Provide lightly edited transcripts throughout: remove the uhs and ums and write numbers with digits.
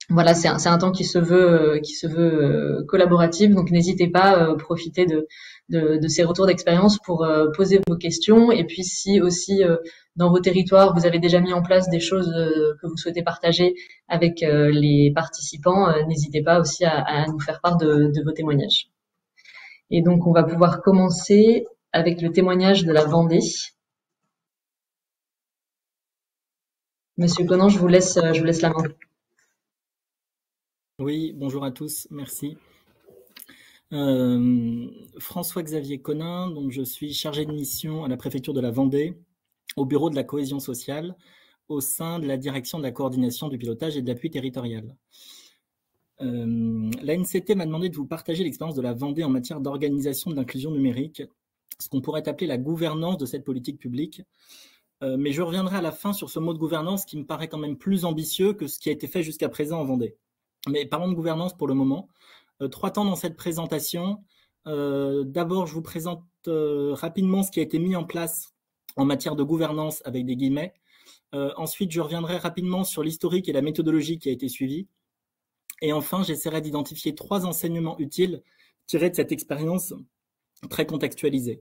Voilà, c'est un temps qui se veut collaboratif. Donc n'hésitez pas, profitez de ces retours d'expérience pour poser vos questions. Et puis si aussi dans vos territoires vous avez déjà mis en place des choses que vous souhaitez partager avec les participants, n'hésitez pas aussi à nous faire part de vos témoignages. Et donc on va pouvoir commencer avec le témoignage de la Vendée. Monsieur Conan, je vous laisse la main. Oui, bonjour à tous, merci. François-Xavier Conin, donc je suis chargé de mission à la préfecture de la Vendée, au bureau de la cohésion sociale, au sein de la direction de la coordination du pilotage et de l'appui territorial. L'ANCT m'a demandé de vous partager l'expérience de la Vendée en matière d'organisation de l'inclusion numérique, ce qu'on pourrait appeler la gouvernance de cette politique publique. Mais je reviendrai à la fin sur ce mot de gouvernance qui me paraît quand même plus ambitieux que ce qui a été fait jusqu'à présent en Vendée. Mais parlons de gouvernance pour le moment. 3 temps dans cette présentation. D'abord, je vous présente rapidement ce qui a été mis en place en matière de gouvernance avec des guillemets. Ensuite, je reviendrai rapidement sur l'historique et la méthodologie qui a été suivie. Et enfin, j'essaierai d'identifier 3 enseignements utiles tirés de cette expérience très contextualisée.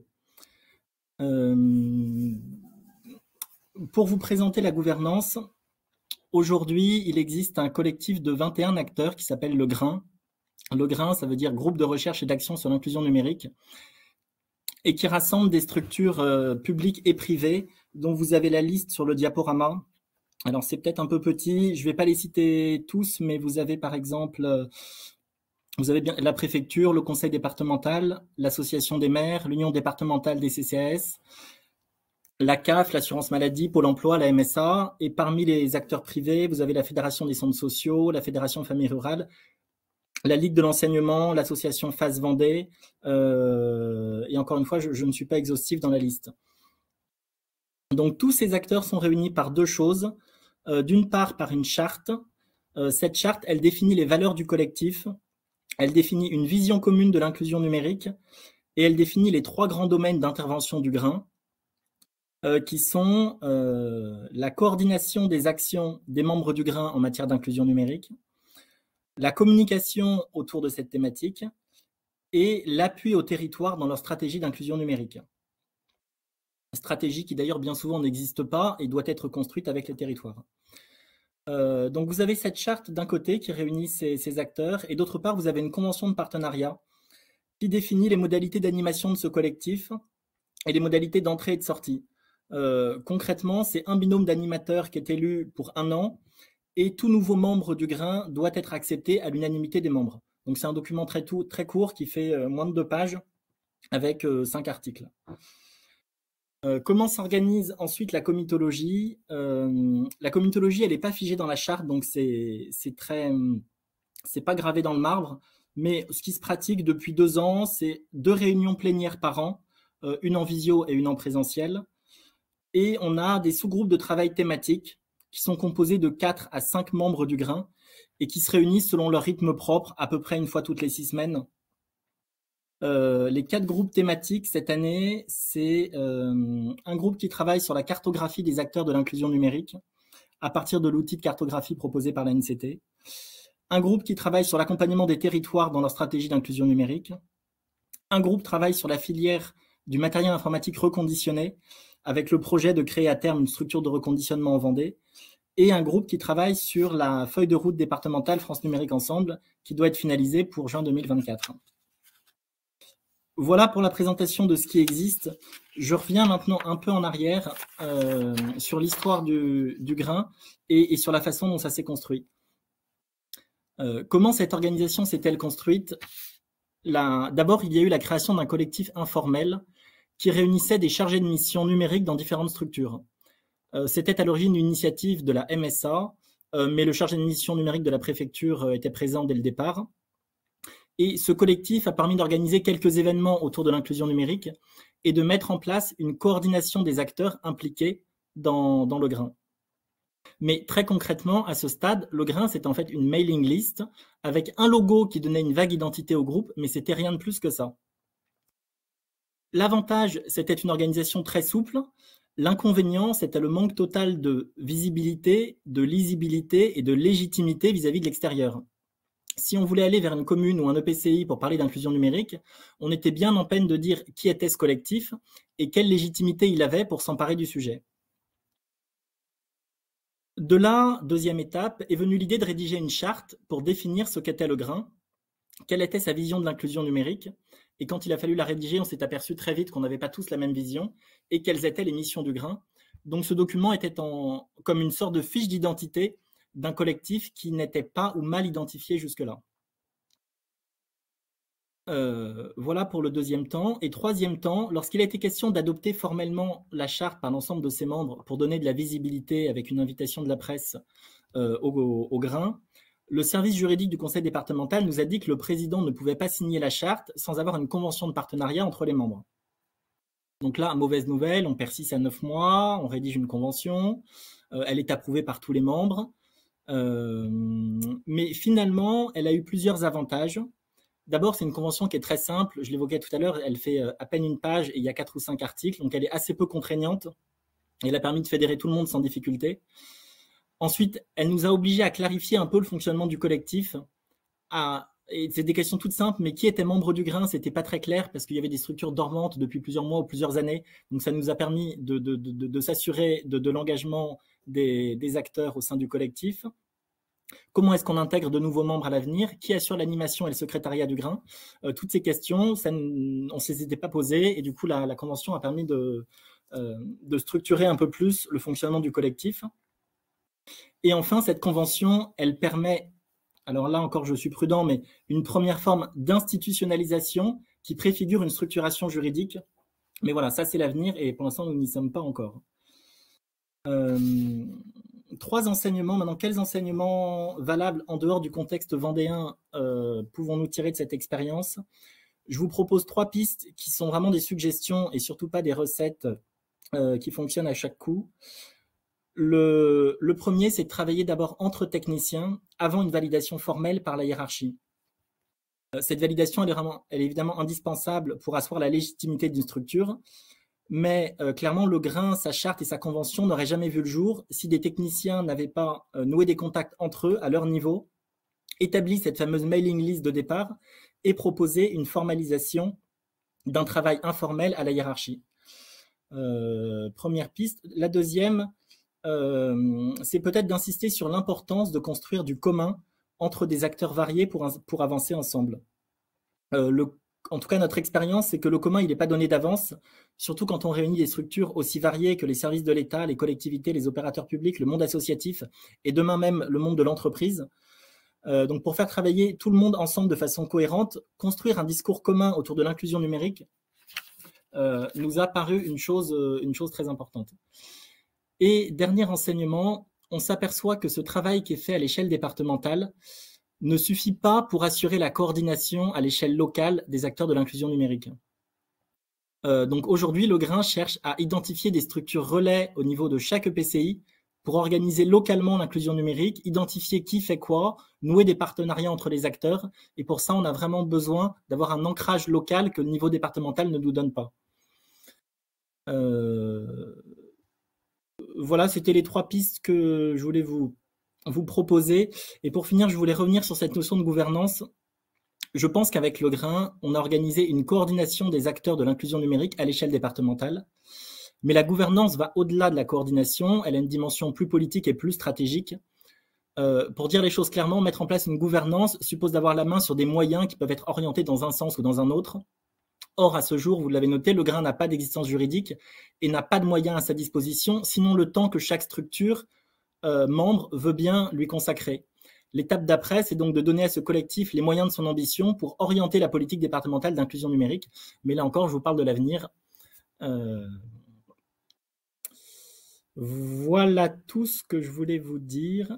Pour vous présenter la gouvernance, aujourd'hui, il existe un collectif de 21 acteurs qui s'appelle le GRIN. Le GRIN, ça veut dire Groupe de recherche et d'action sur l'inclusion numérique, et qui rassemble des structures publiques et privées, dont vous avez la liste sur le diaporama. Alors, c'est peut-être un peu petit, je ne vais pas les citer tous, mais vous avez par exemple, vous avez bien la préfecture, le conseil départemental, l'association des maires, l'union départementale des CCAS, la CAF, l'assurance maladie, Pôle emploi, la MSA, et parmi les acteurs privés, vous avez la Fédération des centres sociaux, la Fédération famille rurale, la Ligue de l'enseignement, l'association FAS Vendée, et encore une fois, je ne suis pas exhaustif dans la liste. Donc tous ces acteurs sont réunis par 2 choses. D'une part, par une charte. Cette charte, elle définit les valeurs du collectif, elle définit une vision commune de l'inclusion numérique, et elle définit les 3 grands domaines d'intervention du GRIN, qui sont la coordination des actions des membres du GRIN en matière d'inclusion numérique, la communication autour de cette thématique et l'appui au territoire dans leur stratégie d'inclusion numérique. Stratégie qui d'ailleurs bien souvent n'existe pas et doit être construite avec les territoires. Donc vous avez cette charte d'un côté qui réunit ces acteurs et d'autre part vous avez une convention de partenariat qui définit les modalités d'animation de ce collectif et les modalités d'entrée et de sortie. Concrètement, c'est un binôme d'animateurs qui est élu pour 1 an et tout nouveau membre du GRIN doit être accepté à l'unanimité des membres. Donc c'est un document très court qui fait moins de 2 pages avec 5 articles. Comment s'organise ensuite la comitologie? La comitologie, elle n'est pas figée dans la charte, donc c'est pas gravé dans le marbre, mais ce qui se pratique depuis 2 ans, c'est 2 réunions plénières par an, une en visio et une en présentiel. Et on a des sous-groupes de travail thématiques qui sont composés de 4 à 5 membres du GRIN et qui se réunissent selon leur rythme propre, à peu près une fois toutes les 6 semaines. Les 4 groupes thématiques cette année, c'est un groupe qui travaille sur la cartographie des acteurs de l'inclusion numérique à partir de l'outil de cartographie proposé par l'ANCT. Un groupe qui travaille sur l'accompagnement des territoires dans leur stratégie d'inclusion numérique. Un groupe travaille sur la filière du matériel informatique reconditionné avec le projet de créer à terme une structure de reconditionnement en Vendée. Et un groupe qui travaille sur la feuille de route départementale France Numérique Ensemble qui doit être finalisée pour juin 2024. Voilà pour la présentation de ce qui existe. Je reviens maintenant un peu en arrière sur l'histoire du GRIN et sur la façon dont ça s'est construit. Comment cette organisation s'est-elle construite? D'abord, il y a eu la création d'un collectif informel qui réunissait des chargés de mission numérique dans différentes structures. C'était à l'origine une initiative de la MSA, mais le chargé de mission numérique de la préfecture était présent dès le départ. Et ce collectif a permis d'organiser quelques événements autour de l'inclusion numérique et de mettre en place une coordination des acteurs impliqués dans le GRIN. Mais très concrètement, à ce stade, le GRIN, c'est en fait une mailing list avec un logo qui donnait une vague identité au groupe, mais c'était rien de plus que ça. L'avantage, c'était une organisation très souple, L'inconvénient, c'était le manque total de visibilité, de lisibilité et de légitimité vis-à-vis de l'extérieur. Si on voulait aller vers une commune ou un EPCI pour parler d'inclusion numérique, on était bien en peine de dire qui était ce collectif et quelle légitimité il avait pour s'emparer du sujet. De là, deuxième étape, est venue l'idée de rédiger une charte pour définir ce qu'était le grain, quelle était sa vision de l'inclusion numérique, et quand il a fallu la rédiger, on s'est aperçu très vite qu'on n'avait pas tous la même vision, et quelles étaient les missions du grain. Donc ce document était comme une sorte de fiche d'identité d'un collectif qui n'était pas ou mal identifié jusque-là. Voilà pour le deuxième temps. Et troisième temps, lorsqu'il a été question d'adopter formellement la charte par l'ensemble de ses membres pour donner de la visibilité avec une invitation de la presse au grain, le service juridique du conseil départemental nous a dit que le président ne pouvait pas signer la charte sans avoir une convention de partenariat entre les membres. Donc là, mauvaise nouvelle, on perd 6 à 9 mois, on rédige une convention, elle est approuvée par tous les membres, mais finalement, elle a eu plusieurs avantages. D'abord, c'est une convention qui est très simple, je l'évoquais tout à l'heure, elle fait à peine une page et il y a 4 ou 5 articles, donc elle est assez peu contraignante, et elle a permis de fédérer tout le monde sans difficulté. Ensuite, elle nous a obligés à clarifier un peu le fonctionnement du collectif. Et c'est des questions toutes simples, mais qui était membre du grain, c'était pas très clair parce qu'il y avait des structures dormantes depuis plusieurs mois ou plusieurs années. Donc ça nous a permis de s'assurer de l'engagement des acteurs au sein du collectif. Comment est-ce qu'on intègre de nouveaux membres à l'avenir? Qui assure l'animation et le secrétariat du grain? Toutes ces questions, on ne se les était pas posées et du coup la convention a permis de structurer un peu plus le fonctionnement du collectif. Et enfin, cette convention, elle permet, alors là encore je suis prudent, mais une première forme d'institutionnalisation qui préfigure une structuration juridique. Mais voilà, ça c'est l'avenir et pour l'instant nous n'y sommes pas encore. 3 enseignements. Maintenant, quels enseignements valables en dehors du contexte vendéen pouvons-nous tirer de cette expérience? Je vous propose 3 pistes qui sont vraiment des suggestions et surtout pas des recettes qui fonctionnent à chaque coup. Le premier, c'est de travailler d'abord entre techniciens avant une validation formelle par la hiérarchie. Cette validation, elle est évidemment indispensable pour asseoir la légitimité d'une structure, mais clairement, le grain, sa charte et sa convention n'auraient jamais vu le jour si des techniciens n'avaient pas noué des contacts entre eux à leur niveau, établi cette fameuse mailing list de départ et proposé une formalisation d'un travail informel à la hiérarchie. Première piste. La deuxième, c'est peut-être d'insister sur l'importance de construire du commun entre des acteurs variés pour avancer ensemble. En tout cas, notre expérience, c'est que le commun, il n'est pas donné d'avance, surtout quand on réunit des structures aussi variées que les services de l'État, les collectivités, les opérateurs publics, le monde associatif et demain même le monde de l'entreprise. Donc pour faire travailler tout le monde ensemble de façon cohérente, construire un discours commun autour de l'inclusion numérique nous a paru une chose très importante. Et dernier enseignement, on s'aperçoit que ce travail qui est fait à l'échelle départementale ne suffit pas pour assurer la coordination à l'échelle locale des acteurs de l'inclusion numérique. Donc aujourd'hui, le grain cherche à identifier des structures relais au niveau de chaque EPCI pour organiser localement l'inclusion numérique, identifier qui fait quoi, nouer des partenariats entre les acteurs. Et pour ça, on a vraiment besoin d'avoir un ancrage local que le niveau départemental ne nous donne pas. Voilà, c'était les 3 pistes que je voulais vous proposer. Et pour finir, je voulais revenir sur cette notion de gouvernance. Je pense qu'avec le grain, on a organisé une coordination des acteurs de l'inclusion numérique à l'échelle départementale. Mais la gouvernance va au-delà de la coordination. Elle a une dimension plus politique et plus stratégique. Pour dire les choses clairement, mettre en place une gouvernance suppose d'avoir la main sur des moyens qui peuvent être orientés dans un sens ou dans un autre. Or, à ce jour, vous l'avez noté, le grain n'a pas d'existence juridique et n'a pas de moyens à sa disposition, sinon le temps que chaque structure membre veut bien lui consacrer. L'étape d'après, c'est donc de donner à ce collectif les moyens de son ambition pour orienter la politique départementale d'inclusion numérique. Mais là encore, je vous parle de l'avenir. Voilà tout ce que je voulais vous dire.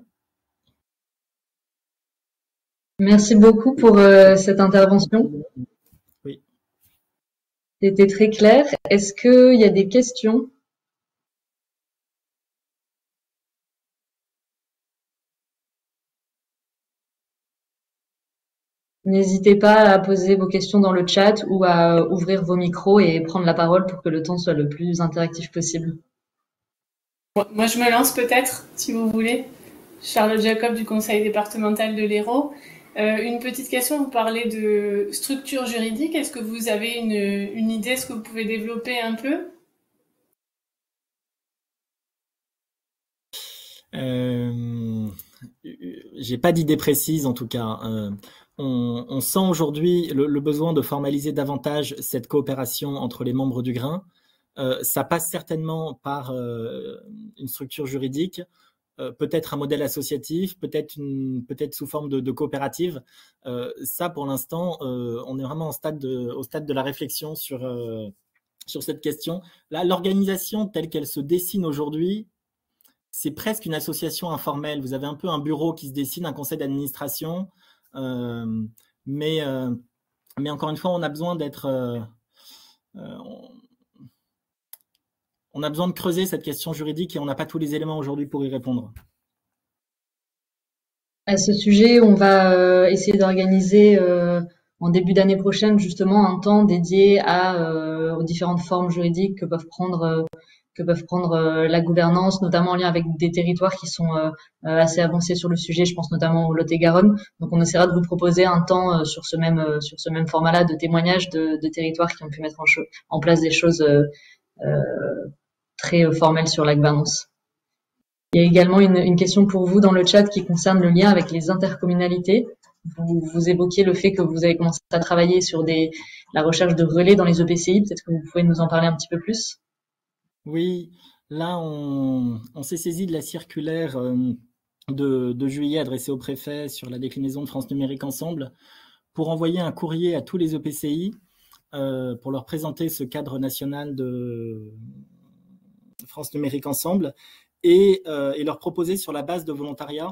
Merci beaucoup pour cette intervention. Oui. C'était très clair. Est-ce qu'il y a des questions? N'hésitez pas à poser vos questions dans le chat ou à ouvrir vos micros et prendre la parole pour que le temps soit le plus interactif possible. Moi, je me lance peut-être, si vous voulez. Charlotte Jacob du conseil départemental de l'Hérault. Une petite question, vous parlez de structure juridique. Est-ce que vous avez une idée, est-ce que vous pouvez développer un peu? J'ai pas d'idée précise en tout cas. On sent aujourd'hui le besoin de formaliser davantage cette coopération entre les membres du Grain. Ça passe certainement par une structure juridique, peut-être un modèle associatif, peut-être sous forme de coopérative. Ça, pour l'instant, on est vraiment au stade de la réflexion sur cette question. Là, l'organisation telle qu'elle se dessine aujourd'hui, c'est presque une association informelle. Vous avez un peu un bureau qui se dessine, un conseil d'administration, euh, mais, euh, mais encore une fois, on a besoin d'être, on a besoin de creuser cette question juridique et on n'a pas tous les éléments aujourd'hui pour y répondre. À ce sujet, on va essayer d'organiser en début d'année prochaine justement un temps dédié aux différentes formes juridiques que peuvent prendre la gouvernance, notamment en lien avec des territoires qui sont assez avancés sur le sujet. Je pense notamment au Lot-et-Garonne. Donc, on essaiera de vous proposer un temps sur ce même format-là de témoignages de territoires qui ont pu mettre en place des choses euh, très formelles sur la gouvernance. Il y a également une question pour vous dans le chat qui concerne le lien avec les intercommunalités. Vous évoquiez le fait que vous avez commencé à travailler sur la recherche de relais dans les EPCI. Peut-être que vous pouvez nous en parler un petit peu plus. Oui, là, on s'est saisi de la circulaire de juillet adressée au préfet sur la déclinaison de France Numérique Ensemble pour envoyer un courrier à tous les EPCI pour leur présenter ce cadre national de France Numérique Ensemble et leur proposer sur la base de volontariat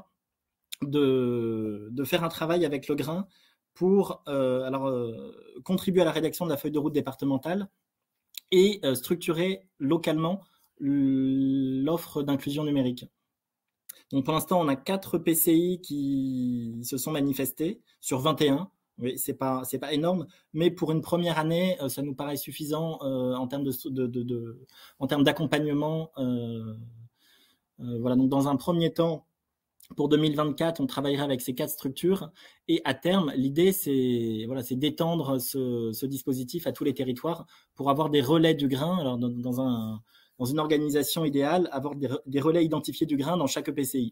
de faire un travail avec le Grain pour contribuer à la rédaction de la feuille de route départementale et structurer localement l'offre d'inclusion numérique. Donc pour l'instant, on a 4 PCI qui se sont manifestés sur 21. Oui, c'est pas énorme, mais pour une première année, ça nous paraît suffisant en termes en termes d'accompagnement. Voilà, donc dans un premier temps, pour 2024, on travaillera avec ces 4 structures et à terme, l'idée c'est d'étendre ce dispositif à tous les territoires pour avoir des relais du grain. Alors dans une organisation idéale, avoir des relais identifiés du grain dans chaque EPCI.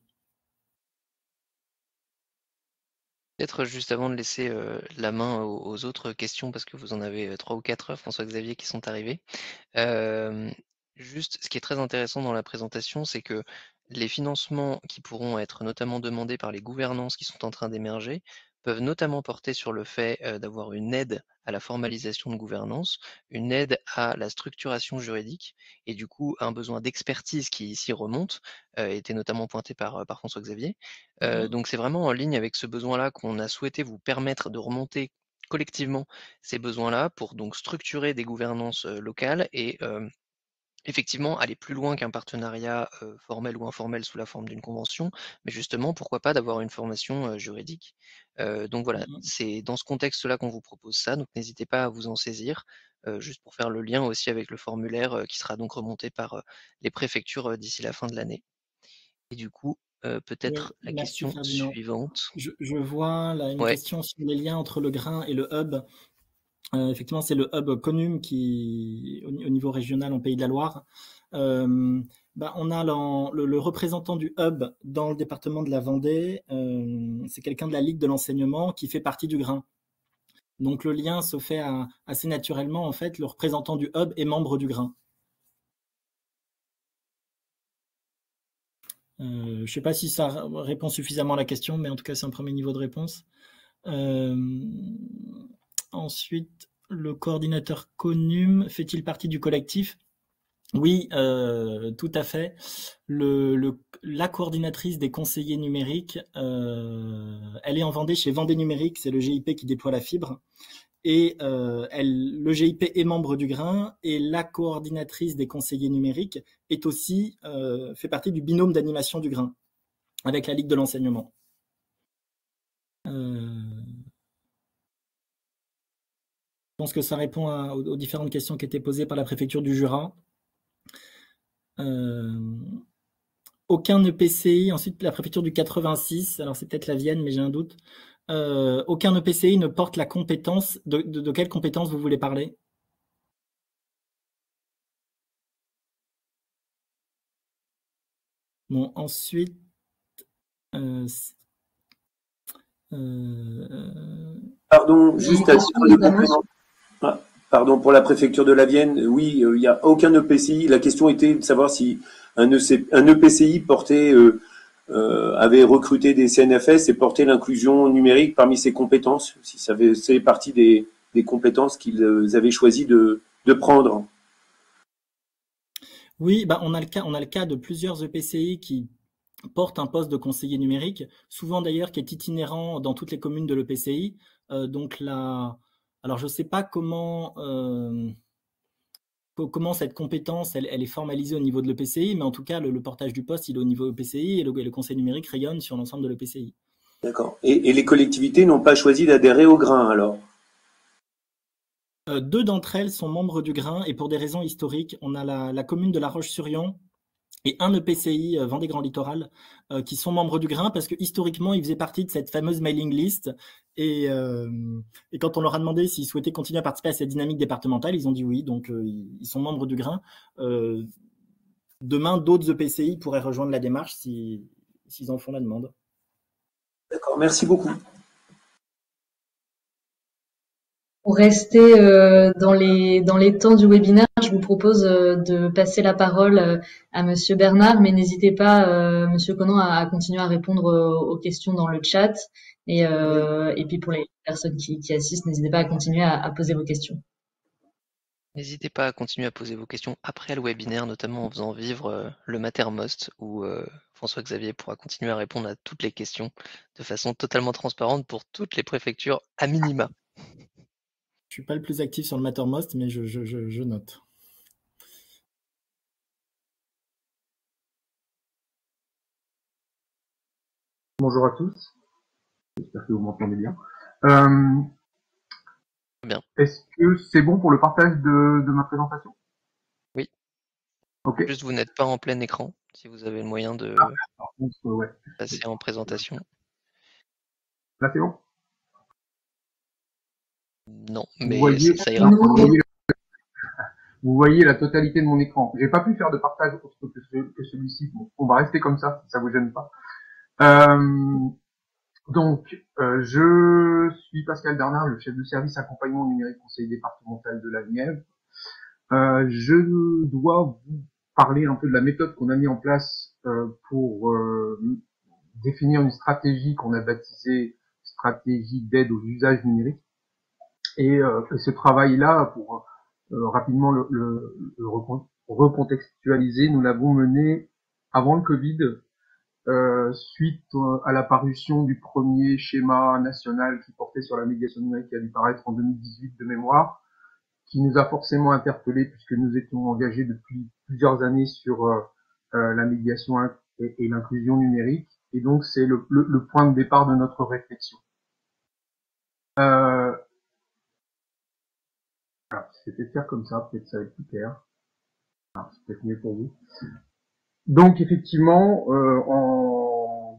Peut-être juste avant de laisser la main aux autres questions, parce que vous en avez 3 ou 4, François-Xavier, qui sont arrivés. Juste, ce qui est très intéressant dans la présentation, c'est que les financements qui pourront être notamment demandés par les gouvernances qui sont en train d'émerger peuvent notamment porter sur le fait d'avoir une aide à la formalisation de gouvernance, une aide à la structuration juridique, et du coup un besoin d'expertise qui ici remonte, était notamment pointé par François-Xavier. Donc c'est vraiment en ligne avec ce besoin-là qu'on a souhaité vous permettre de remonter collectivement ces besoins-là pour donc structurer des gouvernances locales et effectivement aller plus loin qu'un partenariat formel ou informel sous la forme d'une convention, mais justement, pourquoi pas d'avoir une formation juridique. Donc voilà, c'est dans ce contexte-là qu'on vous propose ça, donc n'hésitez pas à vous en saisir, juste pour faire le lien aussi avec le formulaire qui sera donc remonté par les préfectures d'ici la fin de l'année. Et du coup, Oui, peut-être la merci question Ferdinand. suivante. Je vois là une Ouais. question sur les liens entre le grain et le hub. Effectivement, c'est le hub Conum qui, au niveau régional en Pays de la Loire. On a le représentant du hub dans le département de la Vendée. C'est quelqu'un de la Ligue de l'enseignement qui fait partie du Grain. Donc le lien se fait assez naturellement. En fait, le représentant du hub est membre du Grain. Je ne sais pas si ça répond suffisamment à la question, mais en tout cas, c'est un premier niveau de réponse. Ensuite, le coordinateur CONUM fait-il partie du collectif? Oui, tout à fait. La coordinatrice des conseillers numériques, elle est en Vendée chez Vendée Numérique, c'est le GIP qui déploie la fibre. Et le GIP est membre du Grain et la coordinatrice des conseillers numériques est aussi fait partie du binôme d'animation du Grain avec la Ligue de l'enseignement. Je pense que ça répond aux différentes questions qui étaient posées par la préfecture du Jura. aucun EPCI, ensuite la préfecture du 86, alors c'est peut-être la Vienne, mais j'ai un doute. Aucun EPCI ne porte la compétence. De quelle compétence vous voulez parler? Bon, ensuite, Pardon, juste à titre de complément. Ah, pardon, pour la préfecture de la Vienne, oui, il n'y a aucun EPCI. La question était de savoir si un EPCI avait recruté des CNFS et portait l'inclusion numérique parmi ses compétences, si ça faisait partie des compétences qu'ils avaient choisi de prendre. Oui, bah on a le cas de plusieurs EPCI qui portent un poste de conseiller numérique, souvent d'ailleurs qui est itinérant dans toutes les communes de l'EPCI. Donc là, alors je ne sais pas comment cette compétence elle est formalisée au niveau de l'EPCI, mais en tout cas le portage du poste il est au niveau EPCI et le conseil numérique rayonne sur l'ensemble de l'EPCI. D'accord. Et les collectivités n'ont pas choisi d'adhérer au grain alors? Deux d'entre elles sont membres du grain et pour des raisons historiques, on a la commune de La Roche-sur-Yon et un EPCI Vendée Grand Littoral qui sont membres du grain parce que historiquement ils faisaient partie de cette fameuse mailing list et quand on leur a demandé s'ils souhaitaient continuer à participer à cette dynamique départementale, ils ont dit oui, donc ils sont membres du grain. Demain, d'autres EPCI pourraient rejoindre la démarche s'ils en font la demande. D'accord, merci beaucoup. Pour rester dans les temps du webinaire, je vous propose de passer la parole à Monsieur Bernard, mais n'hésitez pas, Monsieur Conan, à continuer à répondre aux questions dans le chat. Et puis pour les personnes qui assistent, n'hésitez pas à continuer à poser vos questions. N'hésitez pas à continuer à poser vos questions après le webinaire, notamment en faisant vivre le Mattermost, où François-Xavier pourra continuer à répondre à toutes les questions de façon totalement transparente pour toutes les préfectures à minima. Je suis pas le plus actif sur le Mattermost, mais je note. Bonjour à tous. J'espère que vous m'entendez bien. Bien. Est-ce que c'est bon pour le partage de ma présentation? Oui. Ok. Juste, vous n'êtes pas en plein écran, si vous avez le moyen de Ouais. passer en présentation. Là, c'est bon? Non, mais ça ira. Vous voyez la totalité de mon écran. J'ai pas pu faire de partage autre que celui-ci. Bon, on va rester comme ça, si ça vous gêne pas. Donc, je suis Pascal Bernard, le chef de service accompagnement numérique conseil départemental de la Nièvre. Je dois vous parler un peu de la méthode qu'on a mis en place pour définir une stratégie qu'on a baptisée stratégie d'aide aux usages numériques. Et ce travail-là, pour rapidement le recontextualiser, nous l'avons mené avant le Covid, suite à la parution du premier schéma national qui portait sur la médiation numérique qui a dû paraître en 2018 de mémoire, qui nous a forcément interpellés puisque nous étions engagés depuis plusieurs années sur la médiation et l'inclusion numérique. Et donc, c'est le point de départ de notre réflexion. Alors, c'était faire comme ça, peut-être ça va être plus clair. Alors, c'est peut-être mieux pour vous. Donc, effectivement, en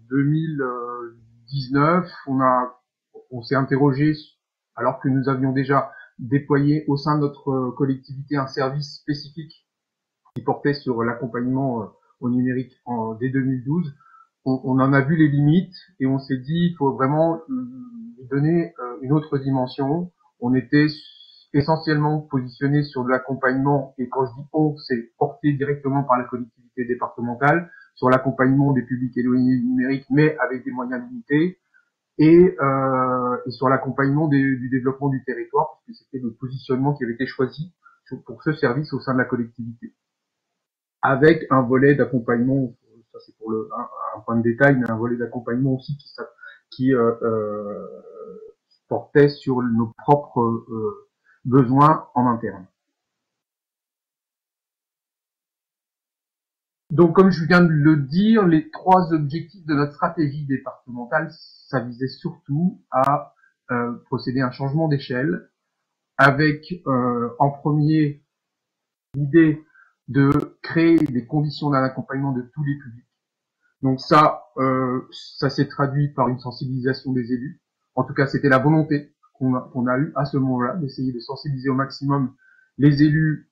2019, on s'est interrogé, alors que nous avions déjà déployé au sein de notre collectivité un service spécifique qui portait sur l'accompagnement au numérique dès 2012. On en a vu les limites et on s'est dit il faut vraiment lui donner une autre dimension. On était essentiellement positionné sur de l'accompagnement, et quand je dis on, c'est porté directement par la collectivité départementale, sur l'accompagnement des publics éloignés du numérique, mais avec des moyens limités, et sur l'accompagnement du développement du territoire, puisque c'était le positionnement qui avait été choisi pour ce service au sein de la collectivité. Avec un volet d'accompagnement, ça c'est pour un point de détail, mais un volet d'accompagnement aussi qui portait sur nos propres besoins en interne. Donc, comme je viens de le dire, les trois objectifs de notre stratégie départementale, ça visait surtout à procéder à un changement d'échelle, avec en premier l'idée de créer des conditions d'un accompagnement de tous les publics, Donc ça s'est traduit par une sensibilisation des élus. En tout cas, c'était la volonté qu'on a eue à ce moment-là, d'essayer de sensibiliser au maximum les élus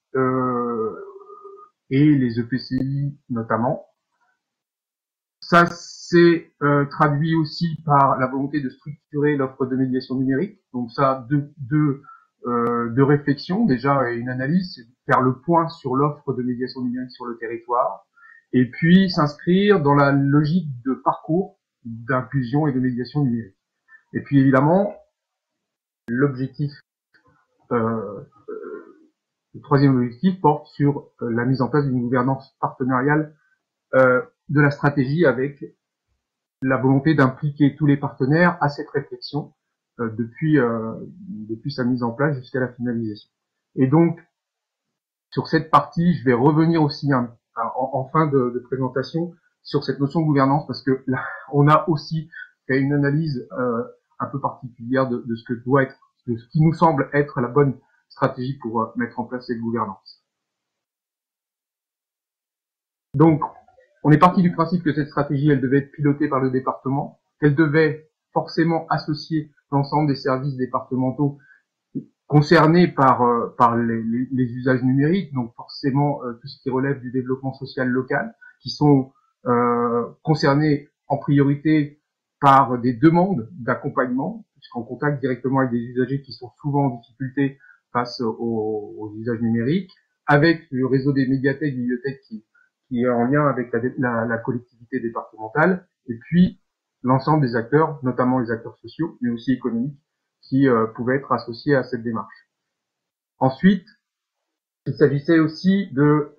et les EPCI notamment. Ça s'est traduit aussi par la volonté de structurer l'offre de médiation numérique. Donc ça, deux réflexions déjà et une analyse, c'est faire le point sur l'offre de médiation numérique sur le territoire, et puis s'inscrire dans la logique de parcours d'inclusion et de médiation numérique. Et puis évidemment, l'objectif, le troisième objectif porte sur la mise en place d'une gouvernance partenariale de la stratégie, avec la volonté d'impliquer tous les partenaires à cette réflexion depuis sa mise en place jusqu'à la finalisation. Et donc, sur cette partie, je vais revenir aussi en fin de présentation sur cette notion de gouvernance, parce que là, on a aussi fait une analyse un peu particulière de ce que doit être, de ce qui nous semble être la bonne stratégie pour mettre en place cette gouvernance. Donc, on est parti du principe que cette stratégie, elle devait être pilotée par le département, qu'elle devait forcément associer l'ensemble des services départementaux concernés par les usages numériques, donc forcément tout ce qui relève du développement social local, qui sont concernés en priorité par des demandes d'accompagnement, puisqu'on contacte directement avec des usagers qui sont souvent en difficulté face aux usages numériques, avec le réseau des médiathèques, bibliothèques qui est en lien avec la collectivité départementale, et puis l'ensemble des acteurs, notamment les acteurs sociaux, mais aussi économiques, qui pouvaient être associés à cette démarche. Ensuite, il s'agissait aussi de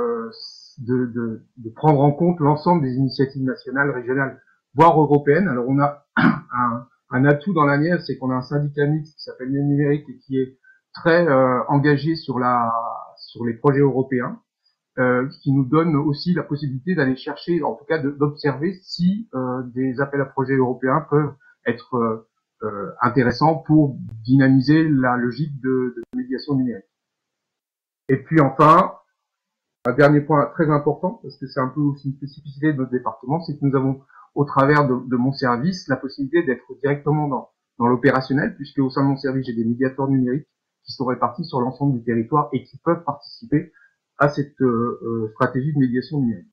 prendre en compte l'ensemble des initiatives nationales, régionales, voire européennes. Alors on a un atout dans la Nièvre, c'est qu'on a un syndicat mixte qui s'appelle Nièvre Numérique et qui est très engagé sur les projets européens, qui nous donne aussi la possibilité d'aller chercher, en tout cas d'observer si des appels à projets européens peuvent être intéressants pour dynamiser la logique de médiation numérique. Et puis enfin, un dernier point très important, parce que c'est un peu aussi une spécificité de notre département, c'est que nous avons, au travers de mon service, la possibilité d'être directement dans l'opérationnel, puisque au sein de mon service, j'ai des médiateurs numériques qui sont répartis sur l'ensemble du territoire et qui peuvent participer à cette stratégie de médiation numérique.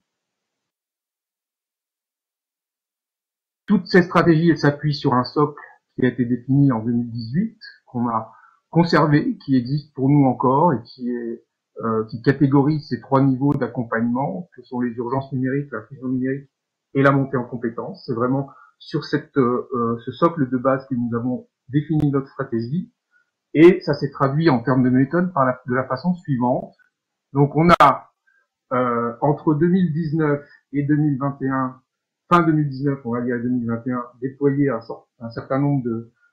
Toutes ces stratégies, elles s'appuient sur un socle qui a été défini en 2018, qu'on a conservé, qui existe pour nous encore et qui catégorise ces trois niveaux d'accompagnement, que sont les urgences numériques, l'inclusion numérique et la montée en compétences. C'est vraiment sur ce socle de base que nous avons défini notre stratégie, et ça s'est traduit en termes de méthode de la façon suivante. Donc on a entre 2019 et 2021, fin 2019, on va dire 2021, déployé un certain nombre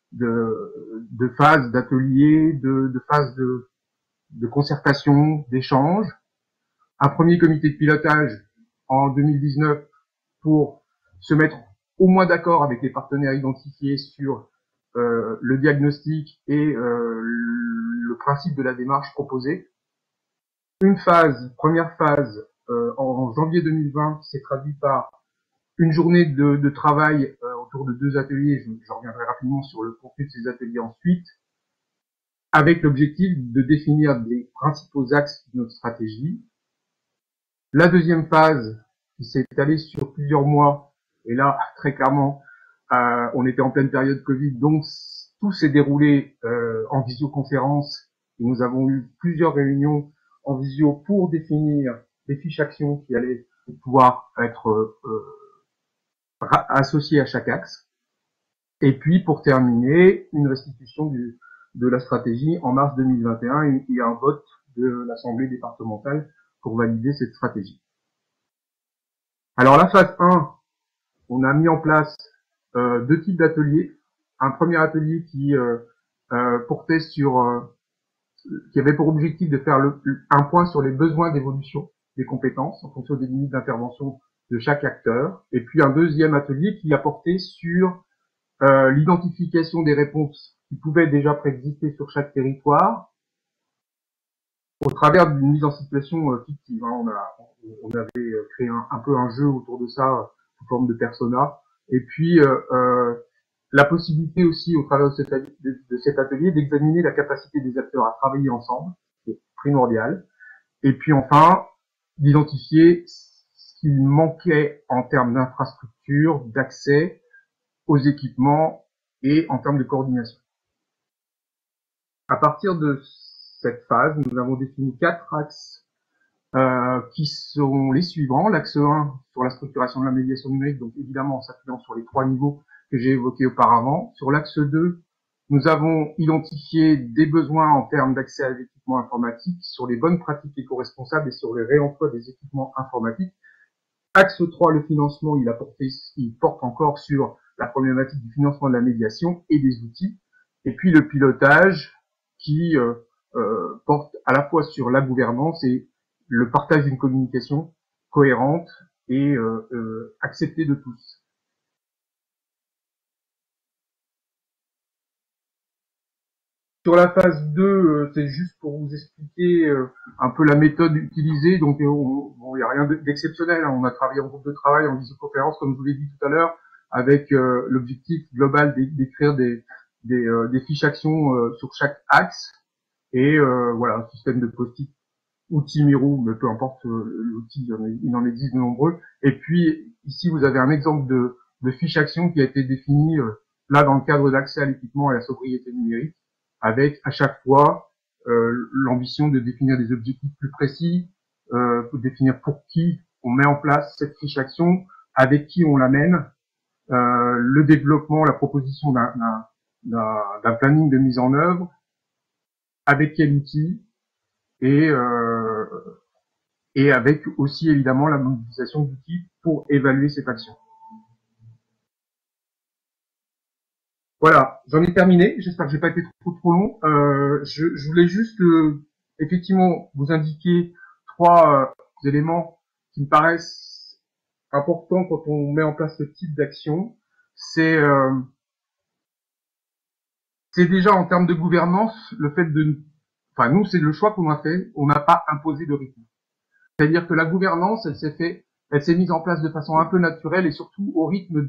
de phases d'ateliers, de phases de concertation, d'échanges. Un premier comité de pilotage en 2019 pour se mettre au moins d'accord avec les partenaires identifiés sur le diagnostic et le principe de la démarche proposée. Une première phase en janvier 2020 qui s'est traduite par une journée de travail autour de 2 ateliers. Je reviendrai rapidement sur le contenu de ces ateliers ensuite, avec l'objectif de définir les principaux axes de notre stratégie. La deuxième phase qui s'est étalée sur plusieurs mois, et là très clairement on était en pleine période Covid, donc tout s'est déroulé en visioconférence, et nous avons eu plusieurs réunions en visio pour définir les fiches actions qui allaient pouvoir être associées à chaque axe. Et puis, pour terminer, une restitution de la stratégie en mars 2021 et un vote de l'Assemblée départementale pour valider cette stratégie. Alors, la phase 1, on a mis en place 2 types d'ateliers. Un premier atelier qui portait sur qui avait pour objectif de faire un point sur les besoins d'évolution des compétences en fonction des limites d'intervention de chaque acteur, et puis un deuxième atelier qui a porté sur l'identification des réponses qui pouvaient déjà préexister sur chaque territoire au travers d'une mise en situation fictive. On avait créé un peu un jeu autour de ça sous forme de persona. Et puis la possibilité aussi, au travers de cet atelier, d'examiner la capacité des acteurs à travailler ensemble, c'est primordial. Et puis enfin, d'identifier ce qu'il manquait en termes d'infrastructure, d'accès aux équipements et en termes de coordination. À partir de cette phase, nous avons défini 4 axes qui sont les suivants. L'axe 1 sur la structuration de la médiation numérique, donc évidemment en s'appuyant sur les 3 niveaux que j'ai évoqués auparavant. Sur l'axe 2, nous avons identifié des besoins en termes d'accès à l'équipement informatique, sur les bonnes pratiques éco-responsables et sur le réemploi des équipements informatiques. Axe 3, le financement, il porte encore sur la problématique du financement de la médiation et des outils. Et puis le pilotage qui porte à la fois sur la gouvernance et le partage d'une communication cohérente et acceptée de tous. Sur la phase 2, c'est juste pour vous expliquer un peu la méthode utilisée. Donc, il n'y a rien d'exceptionnel. On a travaillé en groupe de travail, en visioconférence, comme je vous l'ai dit tout à l'heure, avec l'objectif global d'écrire des fiches actions sur chaque axe. Et voilà, un système de post-it, outils Miro, mais peu importe l'outil, il en existe de nombreux. Et puis, ici, vous avez un exemple de fiche action qui a été définie là dans le cadre d'accès à l'équipement et à la sobriété numérique, avec à chaque fois l'ambition de définir des objectifs plus précis, pour définir pour qui on met en place cette fiche action, avec qui on l'amène, le développement, la proposition d'un planning de mise en œuvre, avec quel outil, et avec aussi évidemment la mobilisation d'outils pour évaluer cette action. Voilà, j'en ai terminé. J'espère que j'ai pas été trop long. Je voulais juste effectivement vous indiquer 3 éléments qui me paraissent importants quand on met en place ce type d'action. C'est déjà en termes de gouvernance le fait enfin nous c'est le choix qu'on a fait. On n'a pas imposé de rythme. C'est-à-dire que la gouvernance, elle s'est mise en place de façon un peu naturelle et surtout au rythme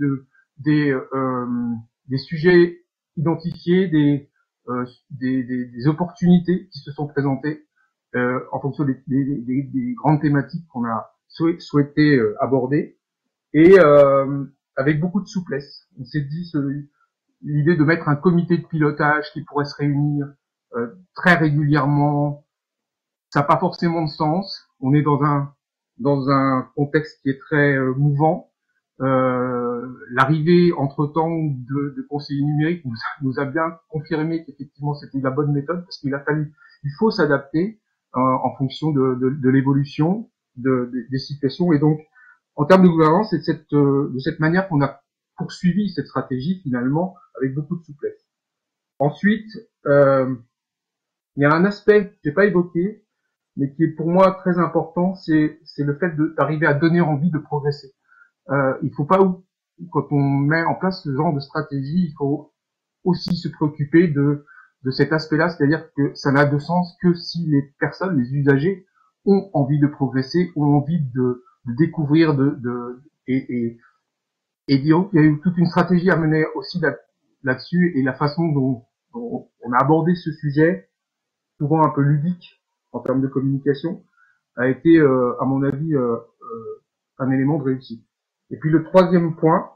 des sujets identifiés, des opportunités qui se sont présentées en fonction des grandes thématiques qu'on a souhaité aborder, et avec beaucoup de souplesse. On s'est dit l'idée de mettre un comité de pilotage qui pourrait se réunir très régulièrement, ça n'a pas forcément de sens. On est dans un contexte qui est très mouvant. L'arrivée entre-temps de conseillers numériques nous a bien confirmé qu'effectivement c'était la bonne méthode, parce il faut s'adapter en fonction de l'évolution des situations. Et donc, en termes de gouvernance, c'est de cette manière qu'on a poursuivi cette stratégie finalement avec beaucoup de souplesse. Ensuite, il y a un aspect que j'ai pas évoqué, mais qui est pour moi très important, c'est le fait d'arriver à donner envie de progresser. Il faut pas, quand on met en place ce genre de stratégie, il faut aussi se préoccuper de cet aspect-là, c'est-à-dire que ça n'a de sens que si les personnes, les usagers, ont envie de progresser, ont envie de découvrir, et disons qu'il y a eu toute une stratégie à mener aussi là-dessus, et la façon dont on a abordé ce sujet, souvent un peu ludique en termes de communication, a été, à mon avis, un élément de réussite. Et puis le troisième point,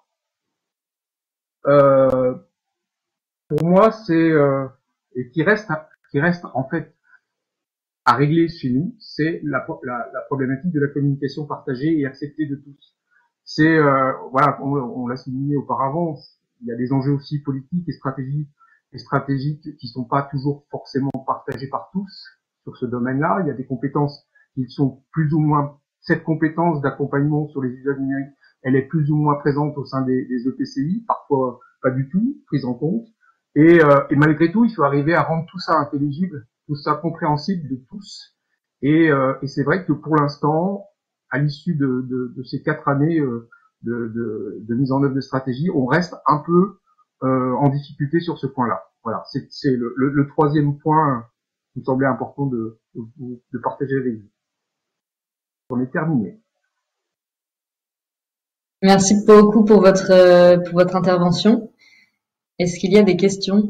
pour moi, c'est et qui reste en fait à régler chez nous, c'est la problématique de la communication partagée et acceptée de tous. C'est voilà, on l'a souligné auparavant, il y a des enjeux aussi politiques et stratégiques qui sont pas toujours forcément partagés par tous sur ce domaine-là. Il y a des compétences qui sont plus ou moins, cette compétence d'accompagnement sur les usages numériques, elle est plus ou moins présente au sein des EPCI, parfois pas du tout prise en compte. Et malgré tout, il faut arriver à rendre tout ça intelligible, tout ça compréhensible de tous. Et c'est vrai que pour l'instant, à l'issue de ces 4 années de mise en œuvre de stratégie, on reste un peu en difficulté sur ce point-là. Voilà, c'est le troisième point qui me semblait important de partager avec vous. On est terminé. Merci beaucoup pour votre intervention. Est-ce qu'il y a des questions?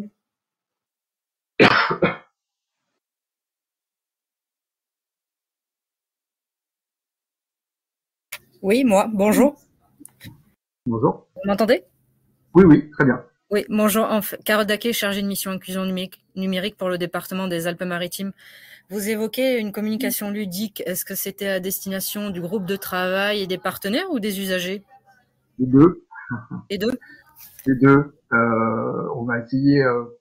Oui, moi. Bonjour. Bonjour. Vous m'entendez? Oui, oui, très bien. Oui, bonjour. Carole Daquet, chargée de mission inclusion numérique pour le département des Alpes-Maritimes. Vous évoquez une communication ludique. Est-ce que c'était à destination du groupe de travail et des partenaires ou des usagers? Les deux. Les deux? Les deux. On va essayer